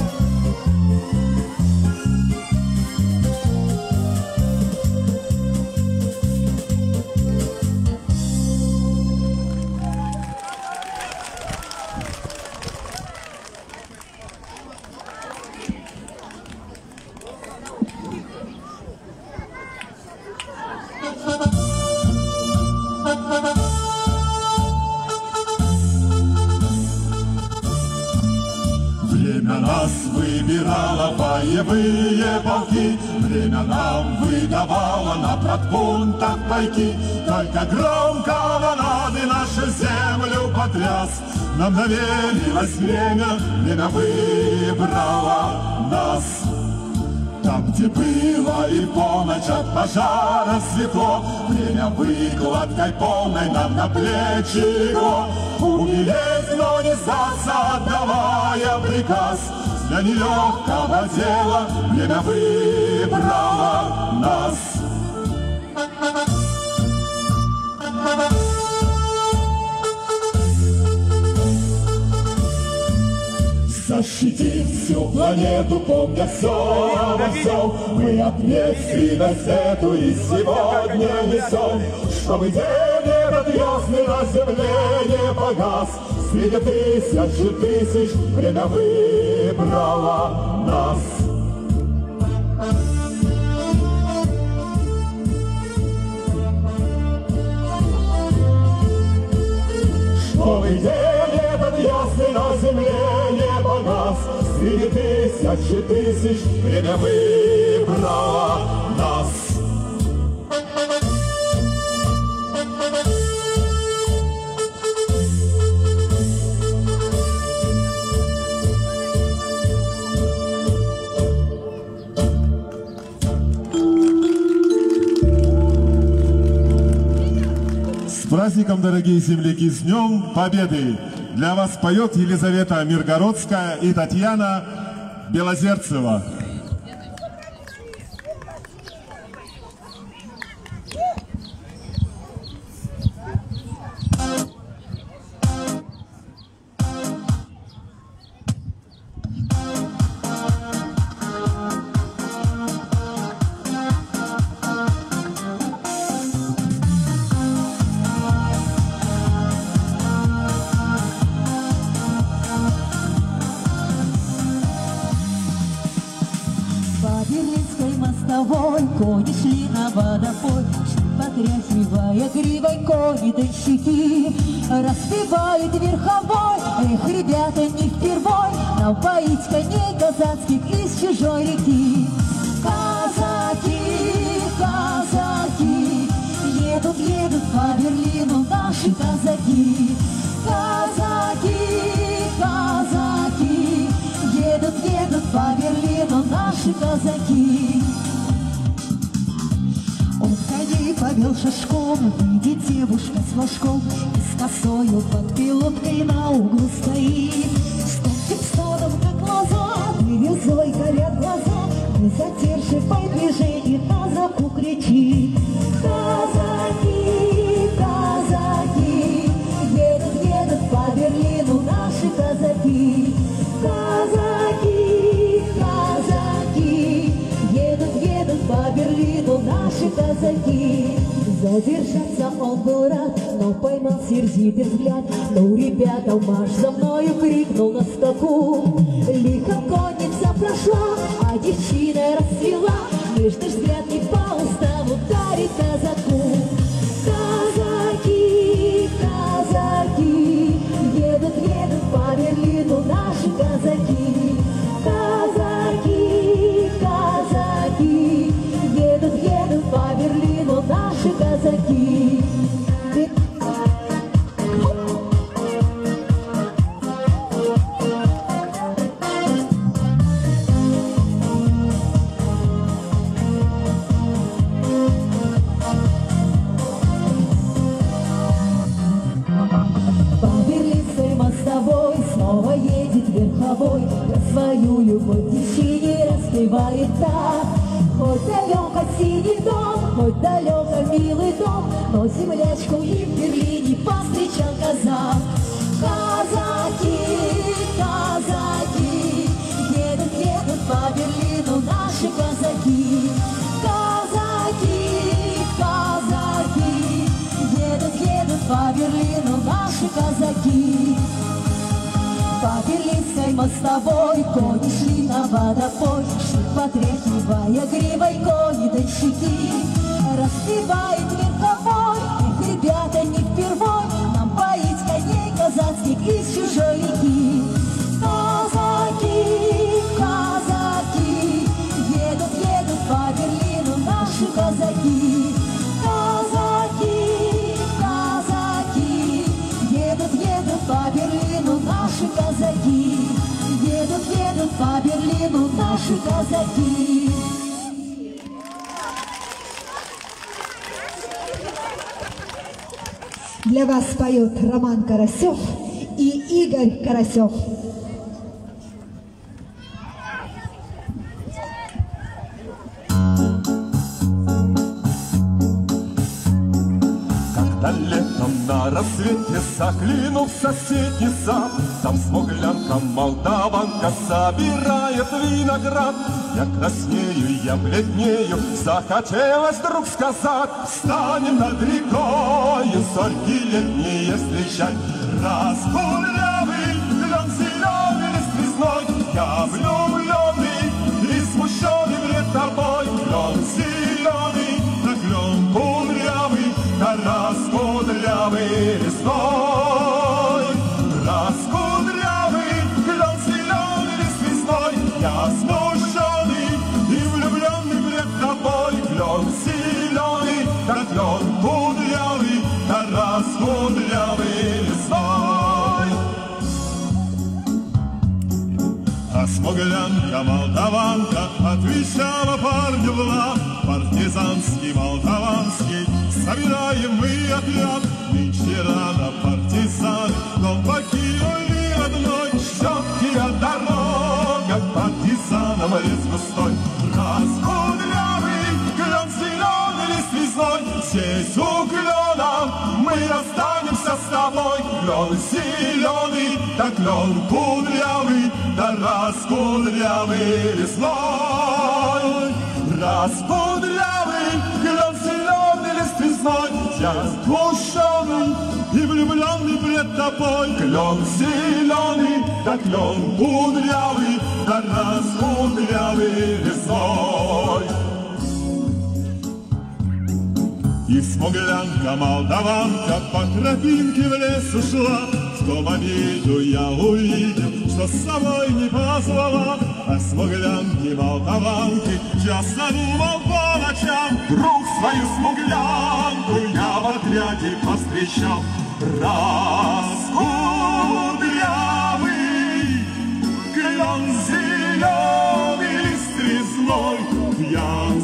I: Время нас выбирало боевые полки, время нам выдавало на продпунктах пайки. Только гром канонады нашу землю потряс, нам доверилось время, время выбрало нас. Там, где было и полночь от пожара светло, время выкладкой полной нам на плечи легло. Умереть, но не сдаться, отдавая приказ, для нелегкого дела время выбрало нас. Защитить всю планету, помня все обо всем, мы ответственность эту и сегодня несем, чтобы день этот ясный на земле не погас. Среди тысяч и тысяч время выбрало нас. Чтобы день этот ясный на земле не погас, среди тысяч и тысяч время выбрало нас.
P: С праздником, дорогие земляки, с Днем Победы! Для вас поет Елизавета Миргородская и Татьяна Белозерцева.
K: Берлинской мостовой кони шли на водопой, шли, потряхивая гривой кони-денщики. Распевает верховой, эх, ребята, не впервой нам поить коней казацких из чужой реки. Казаки, казаки, едут, едут по Берлину наши казаки. Казаки, казаки, едут, едут по Берлину наши казаки. Он коней повел шашком, видит девушка с флажком, и с косою под пилоткой на углу стоит. С тонким стоном, как лоза, бирюзой горят глаза, не задерживай движение, казаку кричит. Казаки, казаки, едут, едут по Берлину наши казаки. Казаки, казаки, едут, едут по Берлину наши казаки. Задержаться он был рад, но поймал сердитый взгляд. Ну, ребята, марш за мною, крикнул на скаку. Лихо конница прошла, а девчина расцвела. Нежный взгляд не по уставу дарит казаку. Казаки, казаки, едут, едут по Берлину наши казаки. Казаки, казаки, едут, едут по Берлину наши казаки. Снова едет верховой, про свою любовь девчине распевает так. Хоть далеко синий дом, хоть далеко милый дом, но землячку и в Берлине повстречал казак. Казаки, казаки, едут, едут по Берлину наши казаки. Казаки, казаки, едут, едут по Берлину наши казаки. По Берлинской мостовой кони шли на водопой, шли, потряхивая гривой кони-денщики. Распевает верховой, их, ребята, не впервой нам поить коней казацких из чужой реки. Казаки, казаки, едут, едут по Берлину наши казаки. Казаки, казаки, едут, едут по Берлину наши казаки. Едут, едут по Берлину наши казаки.
L: Для вас поет Роман Карасев и Игорь Карасев.
P: Когда летом на рассвете заглянул в соседний сад, там смуглянка молдаванка собирает виноград. Я краснею, я бледнею, захотелось вдруг сказать: встанем над рекой, зорьки летние встречать. Раскудрявый клен зеленый лист весной, я влюбленный и смущенный пред тобой. Клен зеленый, да клен кудрявый, да раскудрявый лесной. Раскудрявый клен зеленый лист весной, я смущенный и влюбленный пред тобой. Клен зеленый, да клен кудрявый, да раскудрявый лесной. А смуглянка молдаванка отвечала парню в лап: партизанский, молдаванский, собираем мы отряд. Нынче рано партизаны дом покинули родной. Ждет тебя дорога к партизанам лес густой. Раскудрявый клен зеленый лист весной, здесь у клена мы останемся с тобой. Клен зеленый, да клен кудрявый, да раскудрявый лесной. Раскудрявый клен зеленый лист весной, я смущенный и влюбленный пред тобой. Клен зеленый, да клен кудрявый, да раскудрявый лесной. лесной. И смуглянка молдаванка по тропинке в лес ушла. В том обиду я увидел, что с собой не позвала. А смуглянки молдаванки часто думал по ночам. Вдруг свою смуглянку я в отряде повстречал. Раскудрявый клен зеленый лист резной, пьян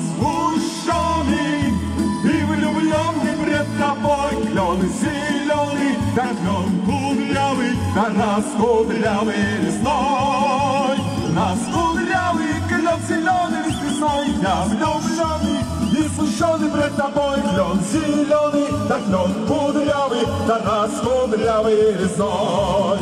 P: смущенный и влюбленный пред тобой. Клен зеленый, да клен кудрявый, да раскудрявый лесной. Раскудрявый клен зеленый лист резной, я влюбленный и смущенный пред тобой. Клен зеленый, да клен кудрявый, да раскудрявый лесной.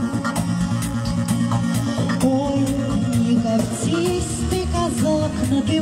K: Ой, не коптись ты, казак, на дыму.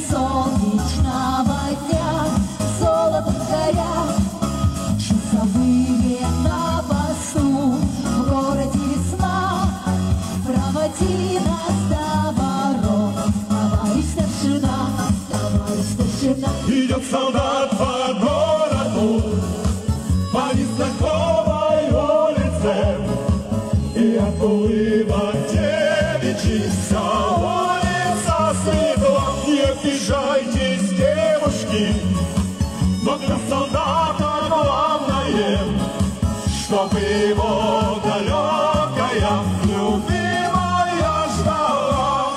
K: солнечного дня золотом горят часовые на посту. В городе весна, проводи нас до ворот, товарищ старшина, товарищ старшина.
P: Идет солдат по городу, по незнакомой улице, и от улыбок девичьих вся улица светла. Не обижайтесь, девушки, но для солдата главное, чтобы его далекая любимая ждала.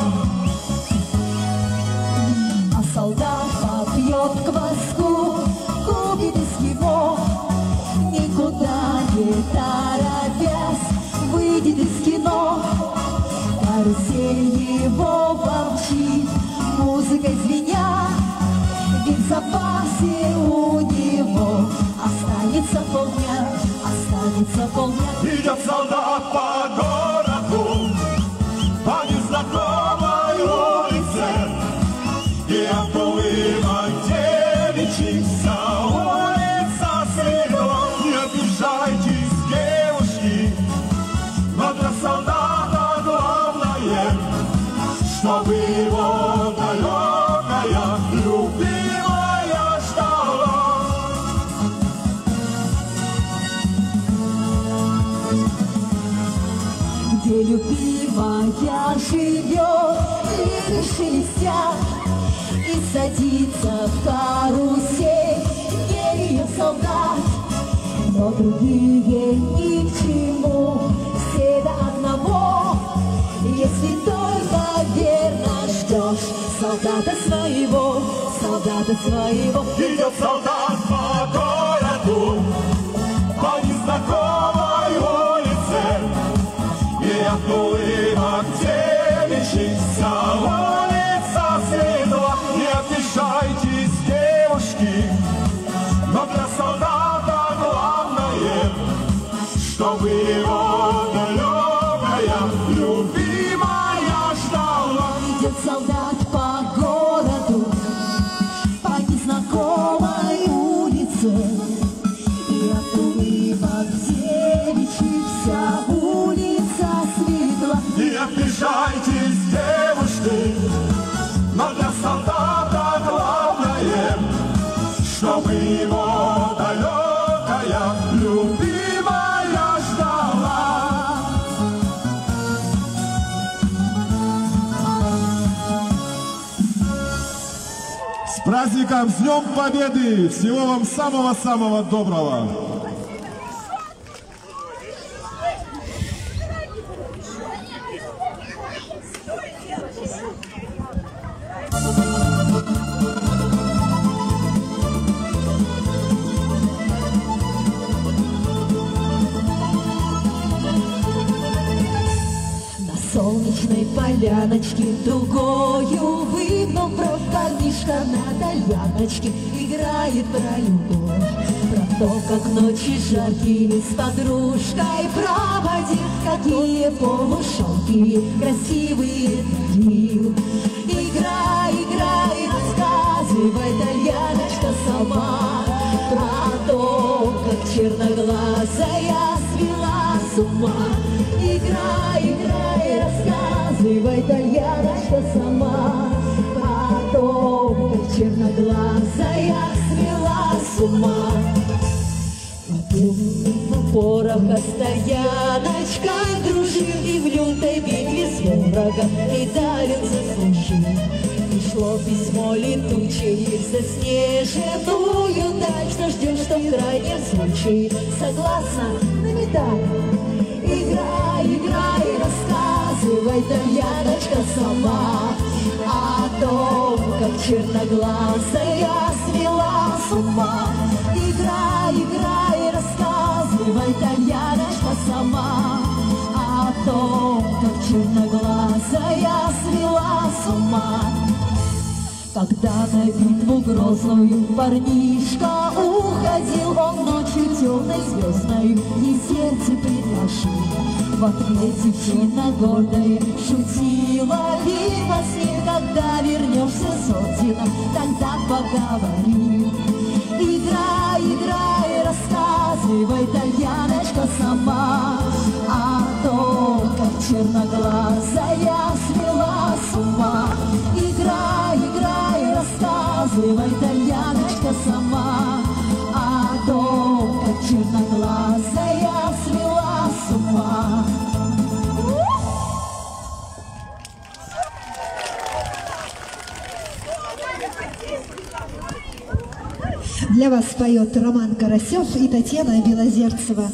K: А солдат попьет кваску, губы без его, никуда не торопясь, выйдет из кино. Карусель его помчит, музыкой звеня, ведь в запасе у него останется полдня, останется полдня.
P: Идет солдат по городу, по незнакомой улице, и от улыбок девичьих вся улица светла. Не обижайтесь, девушки, но для солдата главное, чтобы его далекая любимая ждала.
K: Где любимая живет, лишь шелестят, и садится в карусель не ее солдат. Но другие ни к чему, все до одного, если только верно ждешь солдата своего, солдата своего.
P: Идет солдат по городу, по незнакомой улице, и от улыбок девичьих вся улица светла. Не обижайтесь, девушки, но для солдата главное, чтобы его далекая любимая ждала.
K: Идет солдат по городу, по незнакомой улице, и от улыбок девичьих вся улица светла.
P: Не обижайтесь, девушки, но для солдата главное, чтобы его далекая любимая ждала.
Q: С праздником, с Днем Победы! Всего вам самого-самого доброго!
K: Солнечной поляночке дугою выгнул бровь парнишка на тальяночке, играет про любовь, про то, как ночи жаркие с подружкой проводил, какие полушалки красивые такие. Играй, играй, рассказывай, тальяночка, сама про то, как черноглазая свела с ума. Играй, играй, рассказывай, тальяночка, сама про то, как черноглазая свела с ума. На пороха стояночка дружил, и в лютой битве с ворогом медален заслужил. Пришло письмо летучее в заснеженную даль, что ждешь, что в крайнем случае согласна на медаль. Играй, играй, рассказывай, тальяночка, сама о том, как черноглазая свела с ума. Играй, играй, рассказывай, тальяночка, сама о том, как черноглазая свела с ума. Когда на битву грозную парнишка уходил, он ночью темной звездной и сердце приглашил. В ответ девчина гордая шутила: видно, с ним, когда вернешься с орденом, тогда поговорим. Играй, играй, рассказывай, Тальяночка, сама о том, как черноглазая свела с ума. Играй, играй, рассказывай, Тальяночка, сама о том, как черноглазая свела с ума.
J: Для вас поет Роман Карасев и Татьяна Белозерцева.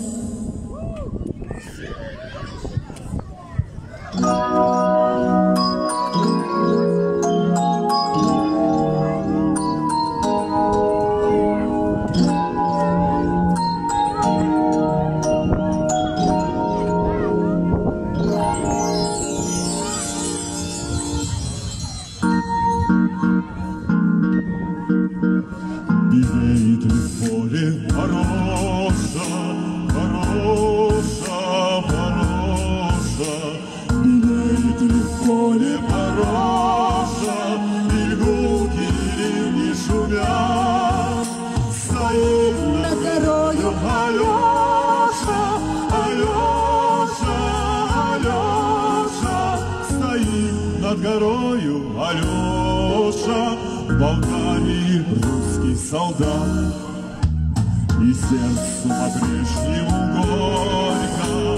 P: Белеет ли в поле хороша, хороша, хороша? Белеет ли в поле хороша, и луки ливни шумят? Стоит над горою Алеша, Алеша, Алеша. Стоит над горою Алеша, в Болгарии русский солдат. И сердцу по-прежнему горько,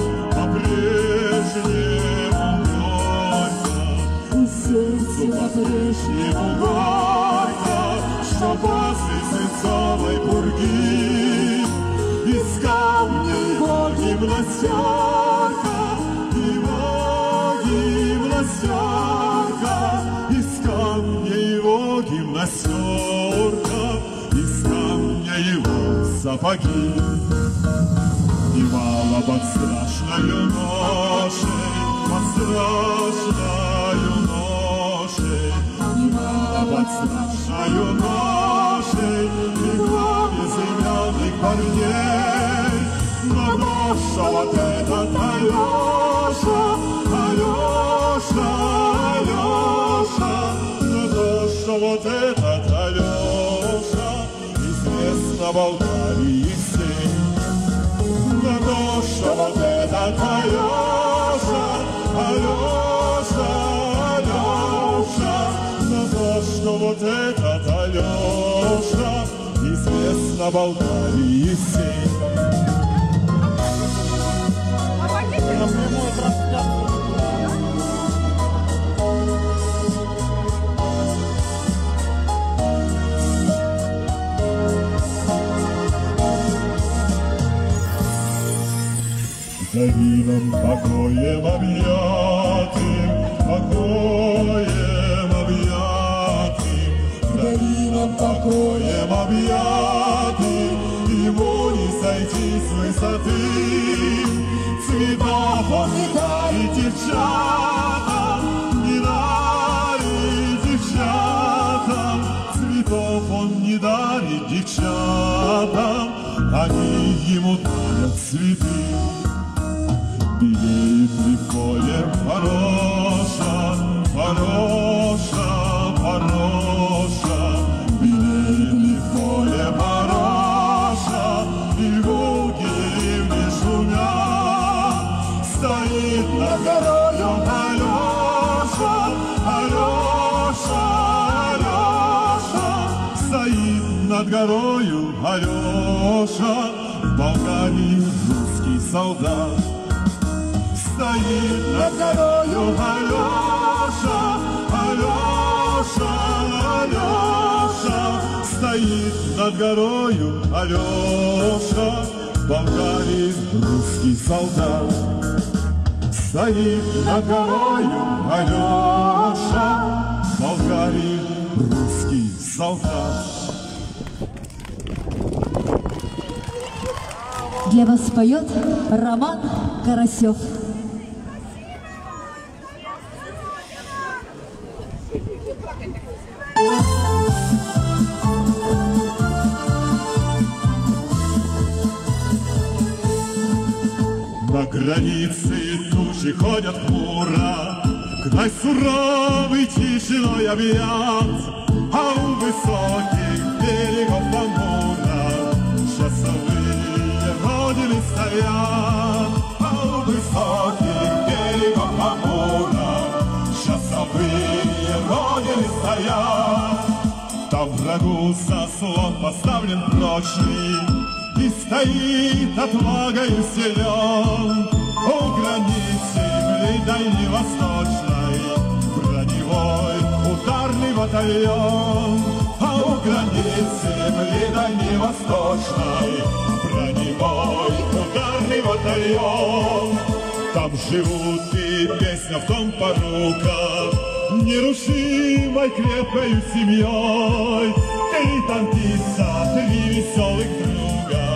P: по-прежнему горько. И сердцу по-прежнему горько, что после свинцовой пурги из камня его гимнастерка, его гимнастерка, из камня его гимнастерка, из камня его сапоги. Немало под страшною ношей, под страшною ношей, немало под страшною ношей, легла безымянных парней. Но ноша вот этот Алеша, Алеша, Алеша, но ноша вот этот Алеша, известно Болгарии всей. Но ноша вот этот Алеша, Алеша, Алеша, но ноша вот этот Алеша, известно Болгарии всей. Давином покоем объятым, покоем объятым, Давином покоем объятым, ему не сойти с высоты. Цветов он не дарит девчатам, не дарит девчатам, цветов он не дарит девчатам, они ему дарят цветы. Белеет ли в поле хороша, хороша, хороша? Белеет ли в поле хороша, и луки ливни шумят? Стоит над горою Алеша, Алеша, Алеша. Стоит над горою Алеша, в Болгарии русский солдат. Стоит над горою Алеша, Алеша, Алеша. Стоит над горою Алеша, в Болгарии русский солдат. Стоит над горою Алеша, в Болгарии русский солдат.
K: Для вас поет Роман Карасев.
P: На границе тучи ходят хмуро, край суровый тишиной объят, а у высоких берегов Амура часовые родины стоят, а у высоких берегов Амура часовые родины стоят. Там врагу заслон поставлен прочный, и стоит отвагою силен. У границы земли дальневосточной броневой ударный батальон. А у границы земли дальневосточной броневой ударный батальон. Там живут и песня в том порука нерушимой крепкою семьей. Три танкиста, три веселых друга,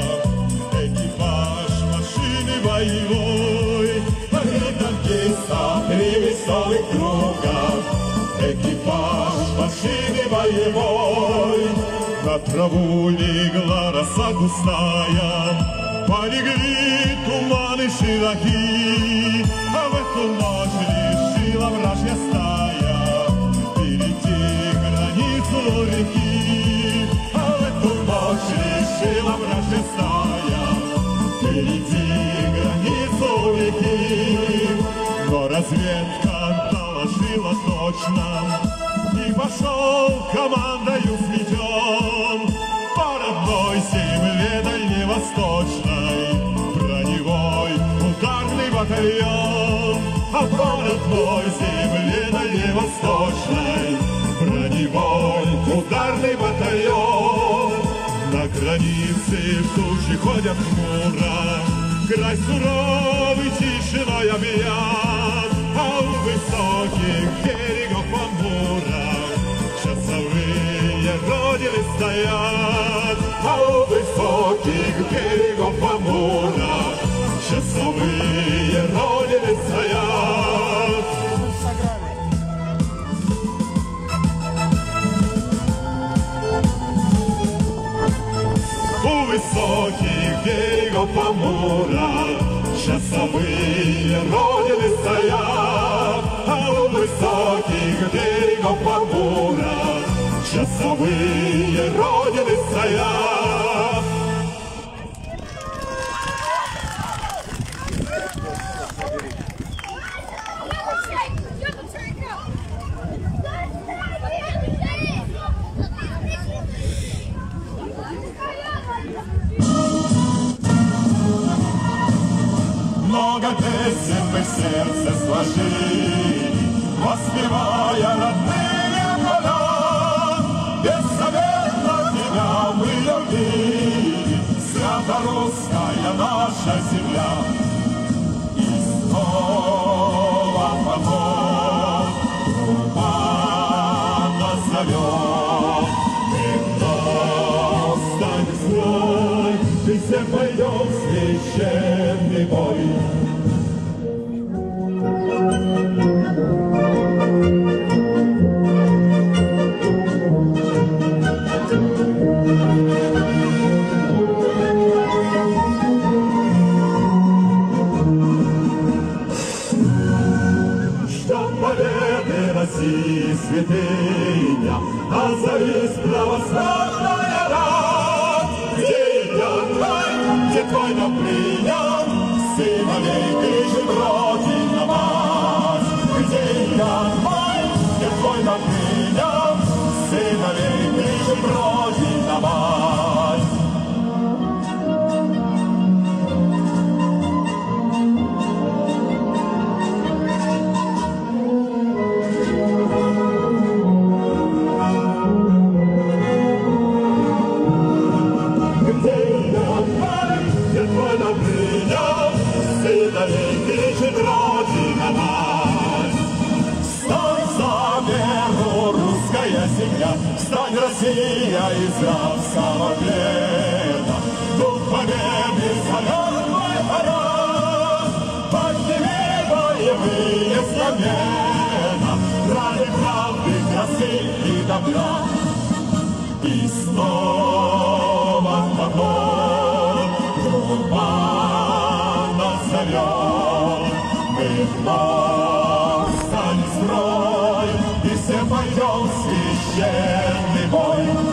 P: экипаж машины боевой. Три танкиста, три веселых друга, экипаж машины боевой. На траву легла роса густая, полегли туманы широки, а в эту ночь решила вражья стая перейти границу реки. А в эту ночь решила вражья стая перейти границу реки. Но разведка доложила точно, и пошел командою сметен по родной земле дальневосточной броневой ударный батальон. А по родной земле дальневосточной броневой ударный батальон. На границе тучи ходят хмуро, край суровый тишиной объят, а у высоких берегов Амура часовые родины стоят. А у высоких берегов Амура часовые родины стоят. У высоких берегов Амура часовые родины стоят. А у высоких берегов Амура часовые родины стоят. Много песен мы в сердце сложили, воспевая родные года. Бессоветно тебя мы любили, свято русская наша земля. И снова поход труба нас зовет, мы вновь станем строй, и все пойдем в священный бой. России святыня, а зависть православная рать. Где едят твой, где твой напринял, сыновей кричит Родина мать. Где едят твой, где твой напринял, сыновей кричит Родина мать. Встань, Россия, из рабского плена, дух победы зовет твой народ. Подними боевые знамена ради правды, красы и добра. И снова в поход труба нас зовет, мы
I: пойдем в священный бой.